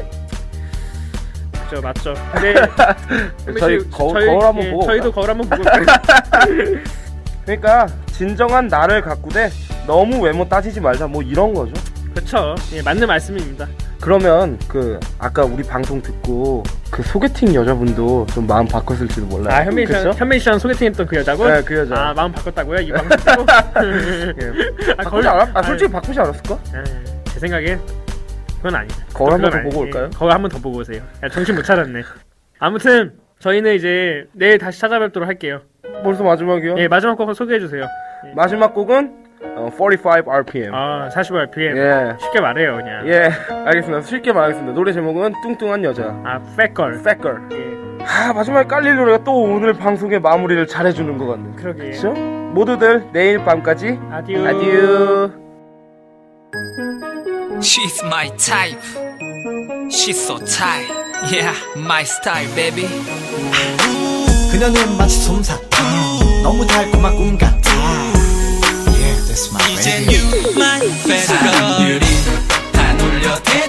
그죠, 맞죠. 근데 저희 씨, 거울, 저희- 거울 한번 예, 보고 저희도 올까요? 거울 한번 보고 올까요? 그러니까 진정한 나를 가꾸되 너무 외모 따지지 말자 뭐 이런 거죠. 그렇죠. 예, 맞는 말씀입니다. 그러면 그 아까 우리 방송 듣고 그 소개팅 여자분도 좀 마음 바꿨을지도 몰라요. 아, 현민 씨랑, 그쵸? 현민 씨랑 소개팅했던 그 여자분? 네, 그 여자. 아, 마음 바꿨다고요? 이 방송 듣고? 예. 아, 바꾸지 않았, 아, 솔직히 바꾸지 않았을까? 예, 제 생각엔 그건 아니에요. 거울 한번 그건 더 보고 아니에요. 올까요? 거울 한 번 더 보고 오세요. 야, 정신 못 차렸네. 아무튼 저희는 이제 내일 다시 찾아뵙도록 할게요. 벌써 마지막이요? 예, 마지막 곡 소개해 주세요. 마지막 곡은 어, 사십오 알피엠. 아, 사십오 알피엠. 예. 쉽게 말해요, 그냥. 예, 알겠습니다. 쉽게 말하겠습니다. 노래 제목은 뚱뚱한 여자. 아, 팩걸. 팩걸. 예. 아, 마지막에 깔릴 노래가 또 오늘 방송의 마무리를 잘해주는 것 같네. 그러게. 그쵸? 모두들 내일 밤까지 아디오. 아디오. She's my type. She's so tight. Yeah, my style, baby. 그녀는 마치 솜사탕 너무 달콤한 꿈 같아. Yeah, that's my baby. 이젠 you my favorite girl. 다 놀려